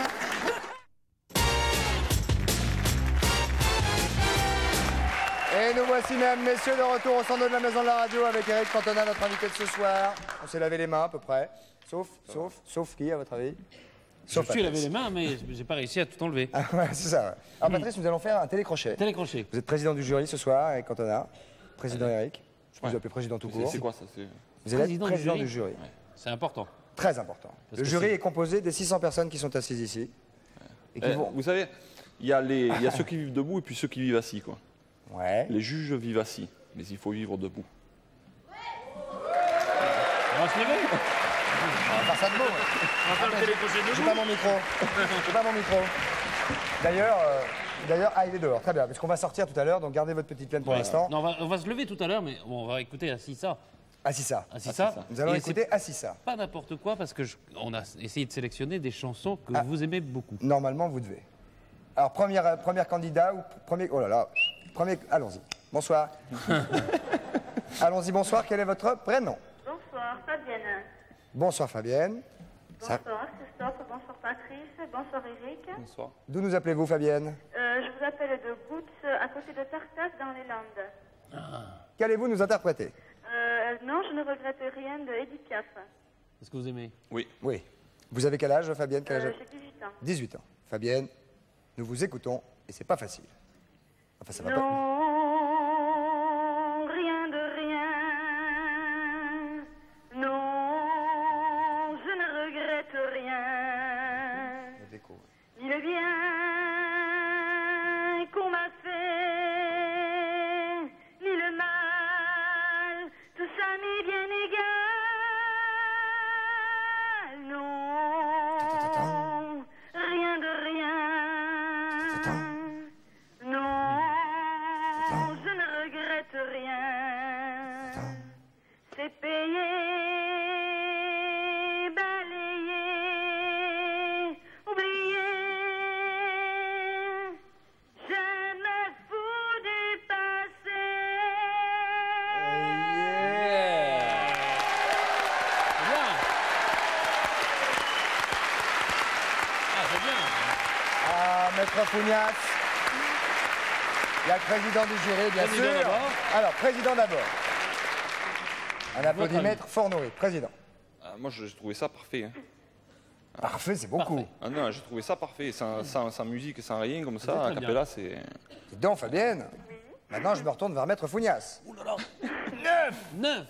Et nous voici, mesdames, messieurs, de retour au centre de la maison de la radio avec Eric Cantona, notre invité de ce soir. On s'est lavé les mains à peu près. Sauf, sauf, sauf qui, à votre avis? Je Sauf me suis Patrice. lavé les mains, mais j'ai pas réussi à tout enlever. Ah ouais, c'est ça, ouais. Alors Patrice, nous allons faire un télécrochet. Télécrochet. Vous êtes président du jury ce soir, Eric Cantona. Président Eric. Je peux Ouais. vous appeler président tout C'est court. c'est quoi ça? C'est Vous allez Président être du président jury. du jury. Ouais. C'est important. Très important. Parce Le que jury c'est- est composé des six cents personnes qui sont assises ici. Et qui Eh, vont... Vous savez, il y, a les- il y a ceux qui vivent debout et puis ceux qui vivent assis. Quoi. Ouais. Les juges vivent assis, mais il faut vivre debout. On va se lever. On va faire ça de beau. ouais. On va faire le télécrochet J'ai debout. pas mon micro. J'ai pas mon micro. D'ailleurs, euh, d'ailleurs, ah, il est dehors. Très bien, parce qu'on va sortir tout à l'heure, donc gardez votre petite plaine pour Ouais. l'instant. Non, on va, on va se lever tout à l'heure, mais bon, on va écouter Assissa. Assissa. Assissa. Nous allons Et écouter c'est Assissa. pas n'importe quoi, parce que je- on a essayé de sélectionner des chansons que Ah. vous aimez beaucoup. Normalement, vous devez. Alors, première, euh, première candidat ou premier. Oh là là. Premier. Allons-y. Bonsoir. Allons-y, bonsoir. Quel est votre prénom? Bonsoir, Fabienne. Bonsoir, Fabienne. Ça- Bonsoir, Christophe. Bonsoir, Patrice. Bonsoir, Eric. Bonsoir. D'où nous appelez-vous, Fabienne? Euh, je vous appelle de Boots, à côté de Tartas, dans les Landes. Qu'allez-vous nous interpréter? Euh, non, je ne regrette rien de Edith Piaf. Est-ce que vous aimez? Oui. Oui. Vous avez quel âge, Fabienne? Quel Euh, âge? J'ai dix-huit ans. dix-huit ans. Fabienne, nous vous écoutons et c'est pas facile. Enfin, ça va pas. Non, rien de rien. Non, je ne regrette rien. Je découvre. Ni le bien qu'on m'a fait, ni le mal, tout ça m'est bien égal. Non, rien de rien. Non, je ne regrette rien. C'est payé, balayé, oublié. Je me fous du passé. Bien. Ah, c'est bien. Ah, Maître Fougnas. Il y a le président du jury, bien Président sûr. d'abord. Alors, président d'abord. Un applaudimètre fort nourri. Président. Ah, moi, j'ai trouvé ça parfait. hein. Parfait, c'est beaucoup. Parfait. Ah non, j'ai trouvé ça parfait. Sans, sans- sans musique, sans rien, comme C'est ça, très à capella, c'est... Dis donc, Fabienne. Maintenant, je me retourne vers Maître Fougnas. neuf.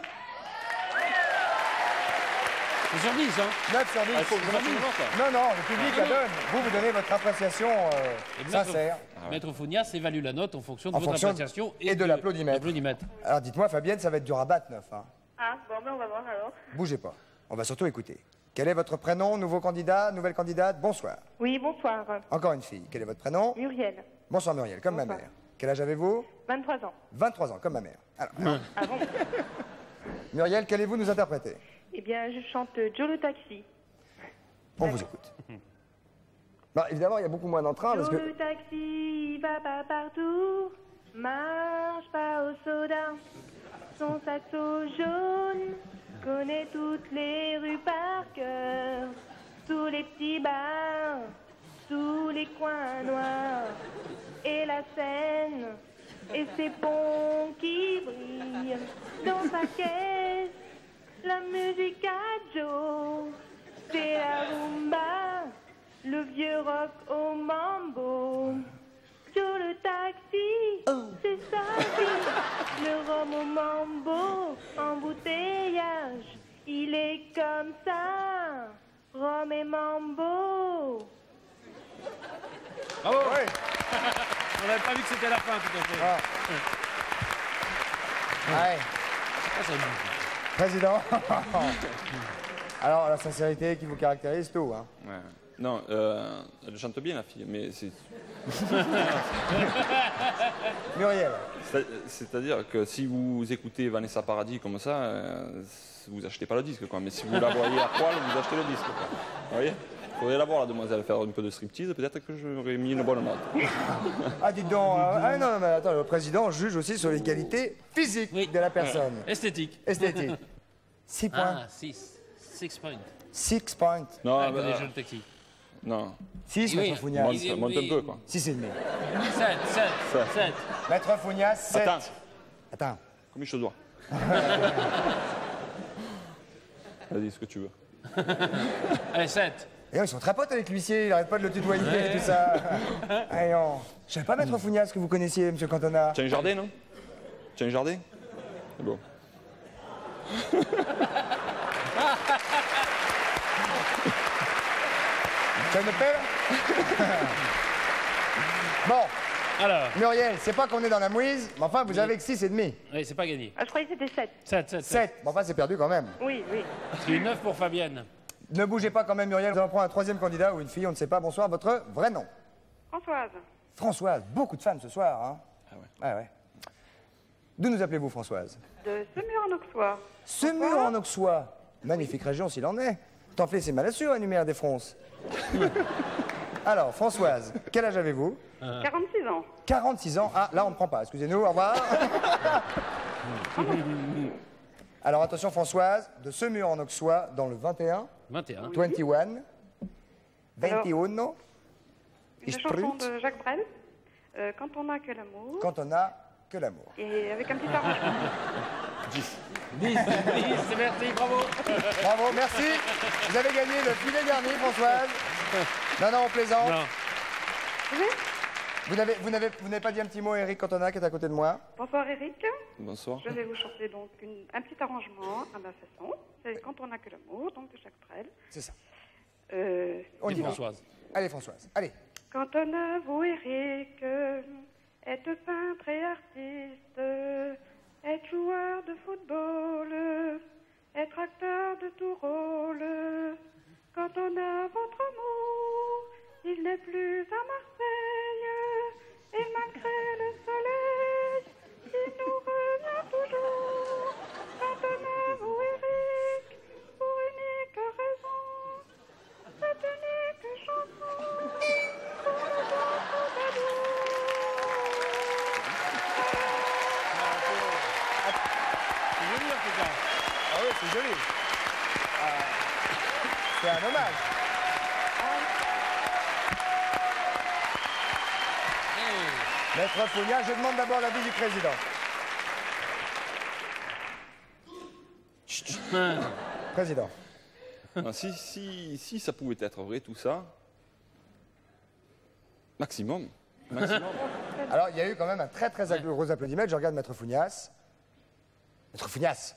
C'est sur dix, hein? neuf sur dix. Ah, il faut que je mette une note, là. Non, non, le public la donne. Vous, vous donnez votre appréciation euh, Et Maître- sincère. Maître Founias évalue la note en fonction de En votre fonction de- appréciation et de l'applaudimètre. l'applaudimètre. Alors, dites-moi, Fabienne, ça va être du rabat neuf. Hein. Ah, bon, ben on va voir alors. Bougez pas. On va surtout écouter. Quel est votre prénom, nouveau candidat, nouvelle candidate? Bonsoir. Oui, bonsoir. Encore une fille. Quel est votre prénom? Muriel, Bonsoir Muriel, comme ma Bonsoir. mère. Quel âge avez-vous? vingt-trois ans. vingt-trois ans, comme ma mère. Alors, Ah bon? Muriel, qu'allez-vous nous interpréter? Eh bien, je chante Joe le taxi. On vous écoute. Bon, évidemment, il y a beaucoup moins d'entrain parce Joe que... le taxi, il va pas partout, marche pas au soda. Son saxo jaune connaît toutes les rues par cœur, tous les petits bars, tous les coins noirs, et la Seine, et ses ponts qui brillent. Dans sa caisse, la musique à Joe, c'est la rumba, le vieux rock au mambo. Joe le taxi, c'est sa vie, le rhum au mambo, embouteillage, il est comme ça, rhum et mambo. Bravo. Oui. On n'avait pas vu que c'était la fin, tout à fait. Ah. Ouais. Ah, ça me- Président. Alors, la sincérité qui vous caractérise, tout. Hein. Ouais. Non, euh, elle chante bien, la fille, mais c'est... Muriel. c'est- C'est-à-dire que si vous écoutez Vanessa Paradis comme ça, euh, vous achetez pas le disque, quoi. Mais si vous la voyez à poil, vous achetez le disque, quoi. Vous voyez? Il faudrait la voir, la demoiselle, faire un peu de striptease, peut-être que j'aurais mis une bonne note. Ah, dites donc. euh, ah, non, non, mais attends, le président juge aussi sur les qualités physiques Oui. de la personne. Esthétique. Esthétique. Six points. Ah, six. Six points. Six points. Non, Ah, bah, les jeux de taxi. non. Six, Oui. Maître Fougnas. Monte, il- monte oui. un peu, quoi. Six et demi. sept, sept, Ça. sept. Maître Fougnas, sept. Attends, Attends. comme je te dois. Vas-y, ce que tu veux. Allez, sept. Et ils sont très potes avec l'huissier, il arrête pas de le tutoyer et tout ça. Allez, non. Je savais pas, Maître Fougnas, que vous connaissiez, Monsieur Cantona. Tu as un jardin, non Tu as un jardin C'est bon. Tu as une pelle? Bon. Alors. Muriel, c'est pas qu'on est dans la mouise, mais enfin, vous avez que six et demi. Oui, c'est pas gagné. Ah, je croyais que c'était sept. sept, sept, sept. Bon, enfin, c'est perdu quand même. Oui, oui. C'est neuf pour Fabienne. Ne bougez pas quand même, Muriel. Nous allons prendre un troisième candidat ou une fille, on ne sait pas. Bonsoir, votre vrai nom? Françoise. Françoise. Beaucoup de femmes ce soir, hein? Ah ouais. Ah ouais. D'où nous appelez-vous, Françoise? De Semur-en-Auxois. Semur-en-Auxois. Magnifique région s'il en est. T'en fais, c'est mal assuré, annuaire des Fronces. Alors, Françoise, quel âge avez-vous? quarante-six ans. quarante-six ans. Ah, là, on ne prend pas. Excusez-nous, au revoir. Alors, attention, Françoise, de Semur-en-Auxois, dans le vingt et un. vingt et un. vingt et un. vingt et un. Une Ich chanson brut. de Jacques Brel. euh, Quand on n'a que l'amour. Quand on n'a que l'amour. Et avec un petit arrangement. dix. dix, dix, c'est merci, bravo. Bravo, merci. Vous avez gagné le filet garni, Françoise. Non, non, on plaisante. Non. Oui. Vous n'avez, vous n'avez, vous n'avez pas dit un petit mot à Eric Cantona qui est à côté de moi? Bonsoir Eric. Bonsoir. Je vais vous chanter donc une- un petit arrangement à ma façon. C'est Quand on n'a que l'amour, donc de Jacques Brel. C'est ça. Euh, On y va. Françoise. Allez, Françoise, allez. Quand on avoue Eric être peintre et artiste, être joueur de football, être acteur de tout rôle. Quand on a votre amour, il n'est plus à Marseille, et malgré le soleil, il nous revient toujours. Quand on avoue Eric, pour unique raison, cette unique chanson, pour le bon troubadour. C'est joli en tout cas. Ah oui, c'est joli. Ah, c'est un hommage. Maître Fogna, je demande d'abord l'avis du président. Chut, chut. Président. Ah, si, si, si ça pouvait être vrai, tout ça, maximum. Maximum. Alors, il y a eu quand même un très très gros applaudimètre. Je regarde Maître Fougnas. Maître Fougnas.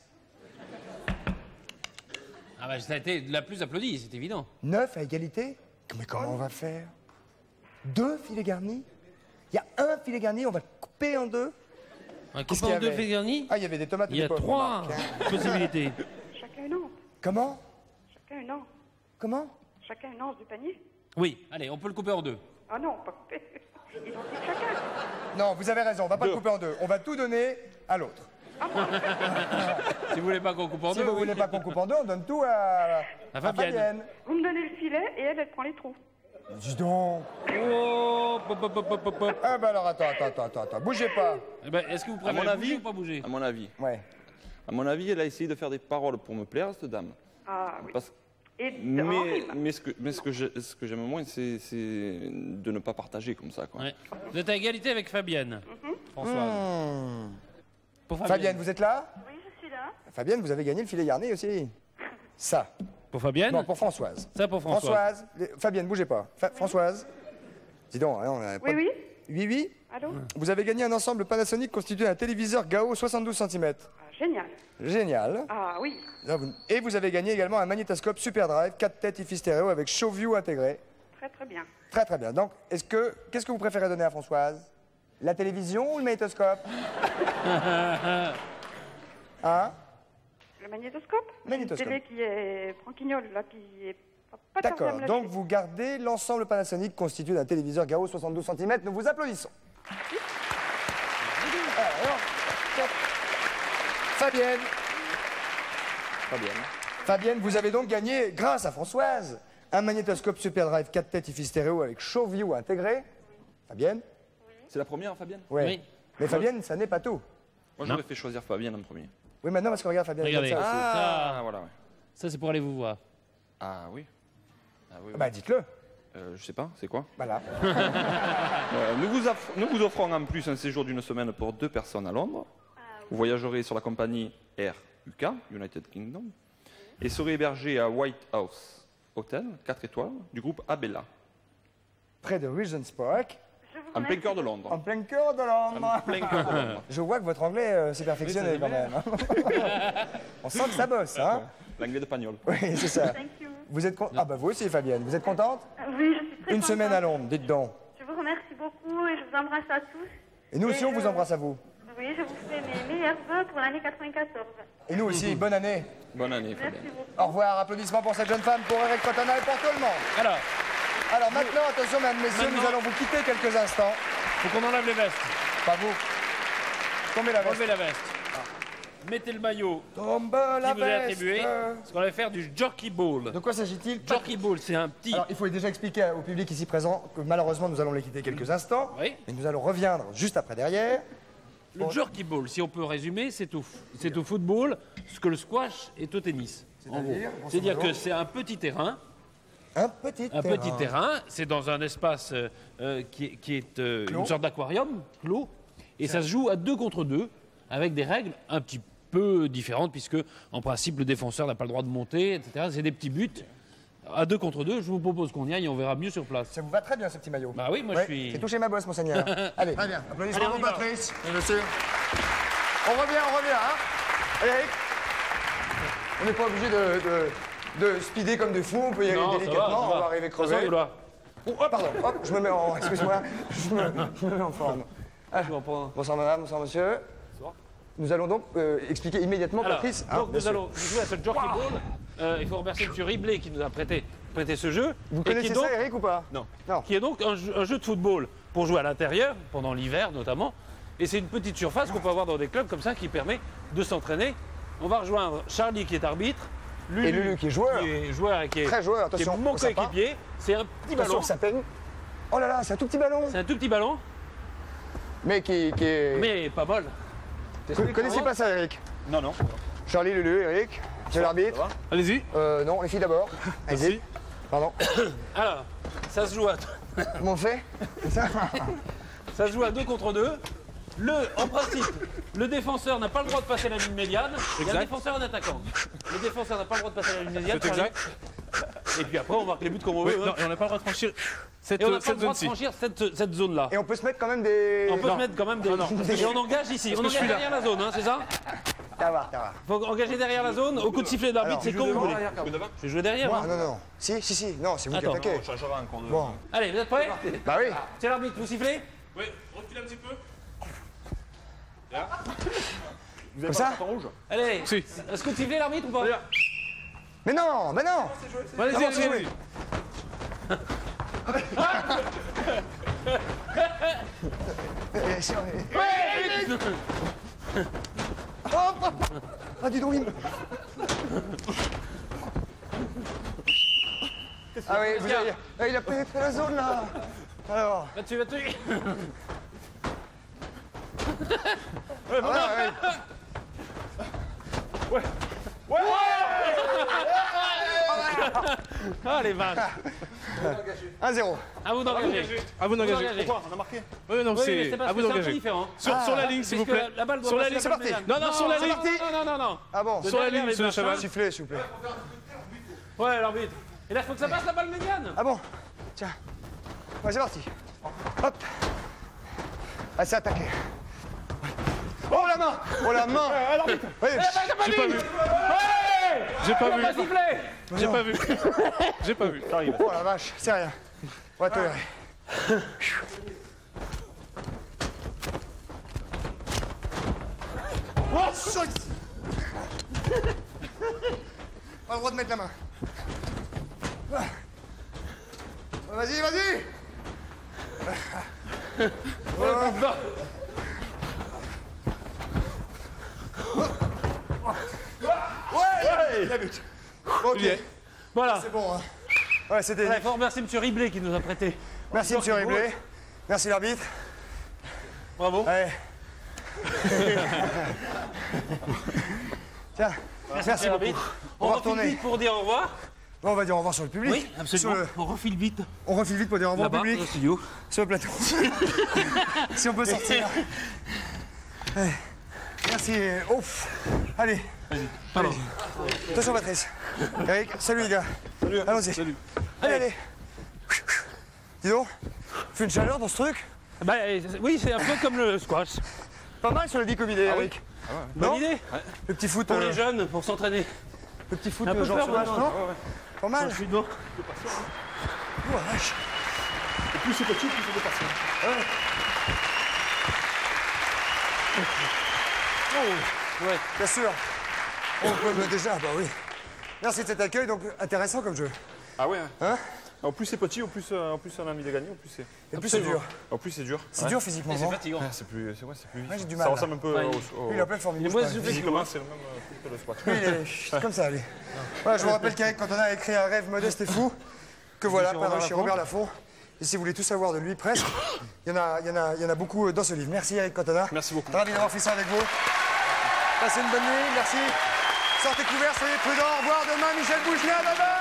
Ah bah ça a été la plus applaudie, c'est évident. Neuf à égalité? Mais comment on va faire? Deux filets garnis? Il y a un filet garni, on va le couper en deux. Un Qu'est-ce coupé qu'il y en deux avait fait garni. Ah, il y avait des tomates et Il y a des pommes, trois remarque, hein. possibilités. Chacun une once. Comment? Chacun une once. Comment? Chacun une once du panier. Oui, allez, on peut le couper en deux. Ah non, pas coupé. Ils ont dit chacun. Non, vous avez raison, on va pas Deux. le couper en deux. On va tout donner à l'autre. Si vous voulez pas qu'on coupe en Si deux, vous oui. voulez pas qu'on coupe en deux, on donne tout à, À Fabienne. Vous me donnez le filet et elle, elle prend les trous. Dis donc. Oh, pop, pop, pop, pop, pop, pop. Ah bah alors attends, attends, attends, attends, attends. Bougez pas. Eh ben, est-ce que vous À préférez mon bouger avis, ou pas bouger? à mon avis, Ouais. à mon avis, elle a essayé de faire des paroles pour me plaire, cette dame. Ah oui. Parce- Et Mais, horrible. mais ce que, mais ce que j'ai- ce que j'aime moins, c'est c'est de ne pas partager comme ça, quoi. Ouais. Vous êtes à égalité avec Fabienne. Françoise. Hmm. Pour Fabienne, vous êtes là? Oui, je suis là. Fabienne, vous avez gagné le filet garni aussi. Ça. Pour Fabienne. Non, pour Françoise. Ça pour Françoise. Françoise. les- Fabienne, bougez pas. Fa- Françoise. Dis donc, hein, on a pas Oui, de- oui. Oui, oui. Allô. Vous avez gagné un ensemble Panasonic constitué d'un téléviseur Gao soixante-douze centimètres. Ah, génial. Génial. Ah oui. Là, vous- Et vous avez gagné également un magnétoscope Super Drive, quatre têtes I F I stéréo avec ShowView intégré. Très très bien. Très très bien. Donc, est-ce que qu'est-ce que vous préférez donner à Françoise? La télévision ou le magnétoscope? Hein? Le magnétoscope. Magnétoscope. Une télé qui est franquignole là, qui est pas, pas tarder à D'accord. me Donc lâcher. vous gardez l'ensemble Panasonic constitué d'un téléviseur Gao soixante-douze centimètres. Nous vous applaudissons. Alors, Fabienne. Fabienne. Fabienne, vous avez donc gagné, grâce à Françoise, un magnétoscope Super Drive quatre têtes I F I stéréo avec ShowView intégré. Fabienne? C'est la première, Fabienne? Ouais. Oui. Mais Fabienne, ça n'est pas tout. Moi, j'aurais fait choisir Fabienne en premier. Oui, maintenant, parce que regarde, Fabienne, Regardez. regarde ça aussi. Ah, Ça. voilà, ouais. Ça, c'est pour aller vous voir. Ah oui. Ah oui, oui. Bah, dites-le. Euh, je sais pas, c'est quoi? Voilà. Euh, nous, vous aff- nous vous offrons en plus un séjour d'une semaine pour deux personnes à Londres. Vous voyagerez sur la compagnie Air U K, United Kingdom, et serez hébergé à White House Hotel, quatre étoiles, du groupe Abella. Près de Regent's Park. En plein cœur de Londres. En plein cœur de Londres. En plein cœur de Londres. Je vois que votre anglais euh, s'est perfectionné quand même. On sent que ça bosse, hein. L'anglais de Pagnol. Oui, c'est ça. Thank you. Vous êtes con... Ah bah vous aussi, Fabienne. Vous êtes contente? Oui, je suis très Une contente. semaine à Londres, dites donc. Je vous remercie beaucoup et je vous embrasse à tous. Et nous aussi, Et on vous je- embrasse à vous. Oui, je vous fais mes meilleurs vœux pour l'année quatre-vingt-quatorze. Et nous aussi, bonne année. Bonne année, Merci Fabienne. beaucoup. Au revoir, applaudissements pour cette jeune femme, pour Eric Cotona et pour tout le monde. Alors, Alors maintenant, attention, mesdames, messieurs, nous Maintenant- allons vous quitter quelques instants. faut qu'on enlève les vestes. Pas vous. Tombez la veste. Enlevez la veste. Mettez le maillot Tombe qui la vous est veste. attribué. Parce qu'on va faire du jockey ball. De quoi s'agit-il? Jockey ball, c'est un petit... Alors, il faut déjà expliquer au public ici présent que malheureusement, nous allons les quitter quelques instants. Oui. Et nous allons reviendre juste après derrière. Le jockey ball, si on peut résumer, c'est au, c'est au football ce que le squash est au tennis. En gros. C'est-à-dire, grosso C'est-à-dire modo que c'est un petit terrain. Un petit Un terrain. petit terrain, c'est dans un espace euh, euh, qui est, qui est, euh, Clos. une sorte d'aquarium, clos, et ça se joue à deux contre deux, avec des règles un petit peu différentes, puisque en principe le défenseur n'a pas le droit de monter, et cetera. C'est des petits buts. À deux contre deux, je vous propose qu'on y aille et on verra mieux sur place. Ça vous va très bien, ce petit maillot. Bah oui, moi Ouais, je suis... j'ai touché ma bosse, monseigneur. Allez, très bien. Applaudissements Allez, on pour y va. Patrice. Bien sûr. On revient, on revient, hein. Eric, on n'est pas obligé de, de, de speeder comme des fous, on peut y aller Non, ça va, délicatement, ça on va va. arriver De toute façon, crevé. Oula. Oh, hop, pardon, hop, je me mets en... Excuse-moi, je me, je me mets en forme. Ah, Je vais en prendre un. bonsoir madame, bonsoir monsieur. Bonsoir. Nous allons donc euh, expliquer immédiatement, Alors, Patrice. hein, donc bien nous sûr. allons jouer à ce jockey ball. Euh, il faut remercier M. Ribley qui nous a prêté, prêté ce jeu. Vous et qui connaissez est donc, ça, Eric, ou pas? Non. Non. Qui est donc un jeu, un jeu de football pour jouer à l'intérieur, pendant l'hiver notamment. Et c'est une petite surface qu'on peut avoir dans des clubs comme ça qui permet de s'entraîner. On va rejoindre Charlie qui est arbitre. Lulu, Et Lulu qui est joueur. Qui est joueur et qui est, Très joueur, qui est attention, mon sympa. coéquipier. C'est un petit Attention, ballon. ça peigne. Oh là là, c'est un tout petit ballon. C'est un tout petit ballon, Mais qui, qui est... mais pas mal. Vous ne connaissez pas ça, Eric? Non, non. Charlie, Lulu, Eric, c'est l'arbitre. Allez-y. Euh, non, les filles d'abord. Allez-y. Pardon. Alors, ça se joue à, Comment on fait? C'est ça? ça se joue à deux contre deux. Le, en principe, le défenseur n'a pas le droit de passer la ligne médiane. Il y a un défenseur et un attaquant. Le défenseur n'a pas le droit de passer la ligne médiane. C'est Charlie. exact. Et puis après, on marque les buts comme on Oui, veut. non, hein. et on n'a pas le droit de franchir cette, Et on n'a pas cette le droit de zone-ci. franchir cette, cette zone-là. Et on peut se mettre quand même des... On peut Non. se mettre quand même des. Non, non. Et on engage ici. On que je engage suis là. derrière la zone, hein, c'est ça? Ça va, ça va. Faut engager derrière la zone. Au coup de sifflet d'arbitre, Alors, c'est je comme joue vous voulez. devant, Je vais jouer derrière. Moi, hein. non, non. Si, si, si. Non, c'est vous Attends. qui attaquez. On changera encore de... Bon. Allez, vous êtes prêts? Bah oui. C'est l'arbitre, vous sifflez? Oui, recule un petit peu. Comme ça? Allez. Si. Est-ce que vous sifflez l'arbitre ou pas? Mais non, mais non. Allez-y, Comment allez-y, c'est allez-y. Eh, c'est- Hop, hop. Ah, dis donc, il... Ah oui, vous avez... Ah, il a pénétré la zone, là. Alors... Va-tu, va-tu? Ah, ouais, ouais. Ah, les vaches. un zéro. À vous d'engager. À vous d'engager. d'engager. Pourquoi? On a marqué. Oui, non, Oui, mais c'est c'est parce à vous que c'est un peu d'engager. différent. Sur, sur la ligne, s'il vous Puisque plaît. la balle doit Sur la passer ligne, c'est balle parti. médiane. Non, non, sur la ligne. Non, non, non, non. Ah bon. De Sur la derrière, ligne, les monsieur le machins. cheval. Sifflez, s'il vous plaît. Ouais, l'arbitre. Et là, il faut que ça passe la balle médiane. Ah bon? Tiens. Ouais, c'est parti. Hop. Ah, c'est attaqué. Oh, la main. Oh, la main. Oui. J'ai pas vu. J'ai pas vu. Pas sifflé. J'ai pas vu. J'ai pas vu. Oh, la vache. C'est rien. On va tolérer. Oh, ça... Pas le droit de mettre la main. Ah. Vas-y, vas-y. Ouais, la but. Ok, Voilà. c'est bon. Hein. Ouais, c'était... Il faut remercier M. Ribley qui nous a prêté. Merci, monsieur Ribley. Merci, l'arbitre. Bravo. Ouais. Tiens, merci, Merci, beaucoup. l'arbitre. On, On va refile retourner. vite pour dire au revoir. Bon, on va dire au revoir sur le public. Oui, absolument. Sur le- On refile vite. On refile vite pour dire au revoir au Là-bas, public. au studio. Sur le plateau. Si on peut sortir. Allez. Merci. Ouf. Allez. Pardon. Attention, Patrice. Eric, salut les gars. Salut. Allons-y. Salut. Allez, allez. Dis donc, il fait une chaleur dans ce truc. Bah, oui, c'est un peu comme le squash. Pas mal sur le dit comité, Ah oui. Eric. Ah ouais. Non Bonne idée. Le petit foot. Pour euh, les jeunes, pour s'entraîner. Le petit foot Un peu genre peur, sauvage, maintenant. non Ouais, ouais. Pas mal. Je suis devant. Oh, vache. Et plus c'est petit, plus c'est de passion. Ouais. Oh, ouais. Bien sûr. On peut déjà, bah oui. Merci de cet accueil, donc intéressant comme jeu. Ah ouais. Hein? En plus c'est petit, en plus, euh, en plus on a envie de gagner, en plus c'est. Et plus c'est dur. En plus c'est dur. C'est dur physiquement. C'est non fatigant. Ouais, c'est plus, c'est ouais, c'est plus. Ouais, j'ai du ça mal, ressemble là. un peu Ouais, au. au- Lui, il a plein de formes. Il est moins Physiquement, c'est le même euh, truc que le squat. Lui, il est chut, comme ça, lui. Voilà, je vous rappelle qu'Eric Cantona a écrit un rêve modeste et fou, que voilà, Chez paru Robert chez Robert Laffont. Et si vous voulez tout savoir de lui, presque, il y en a, il y en a, il y en a beaucoup dans ce livre. Merci Eric Cantona. Merci beaucoup. Ravi d'avoir fait ça avec vous. Passez une bonne nuit, merci. Sortez couverts, soyez prudents. Au revoir demain, Michel Bougelin, bye bye.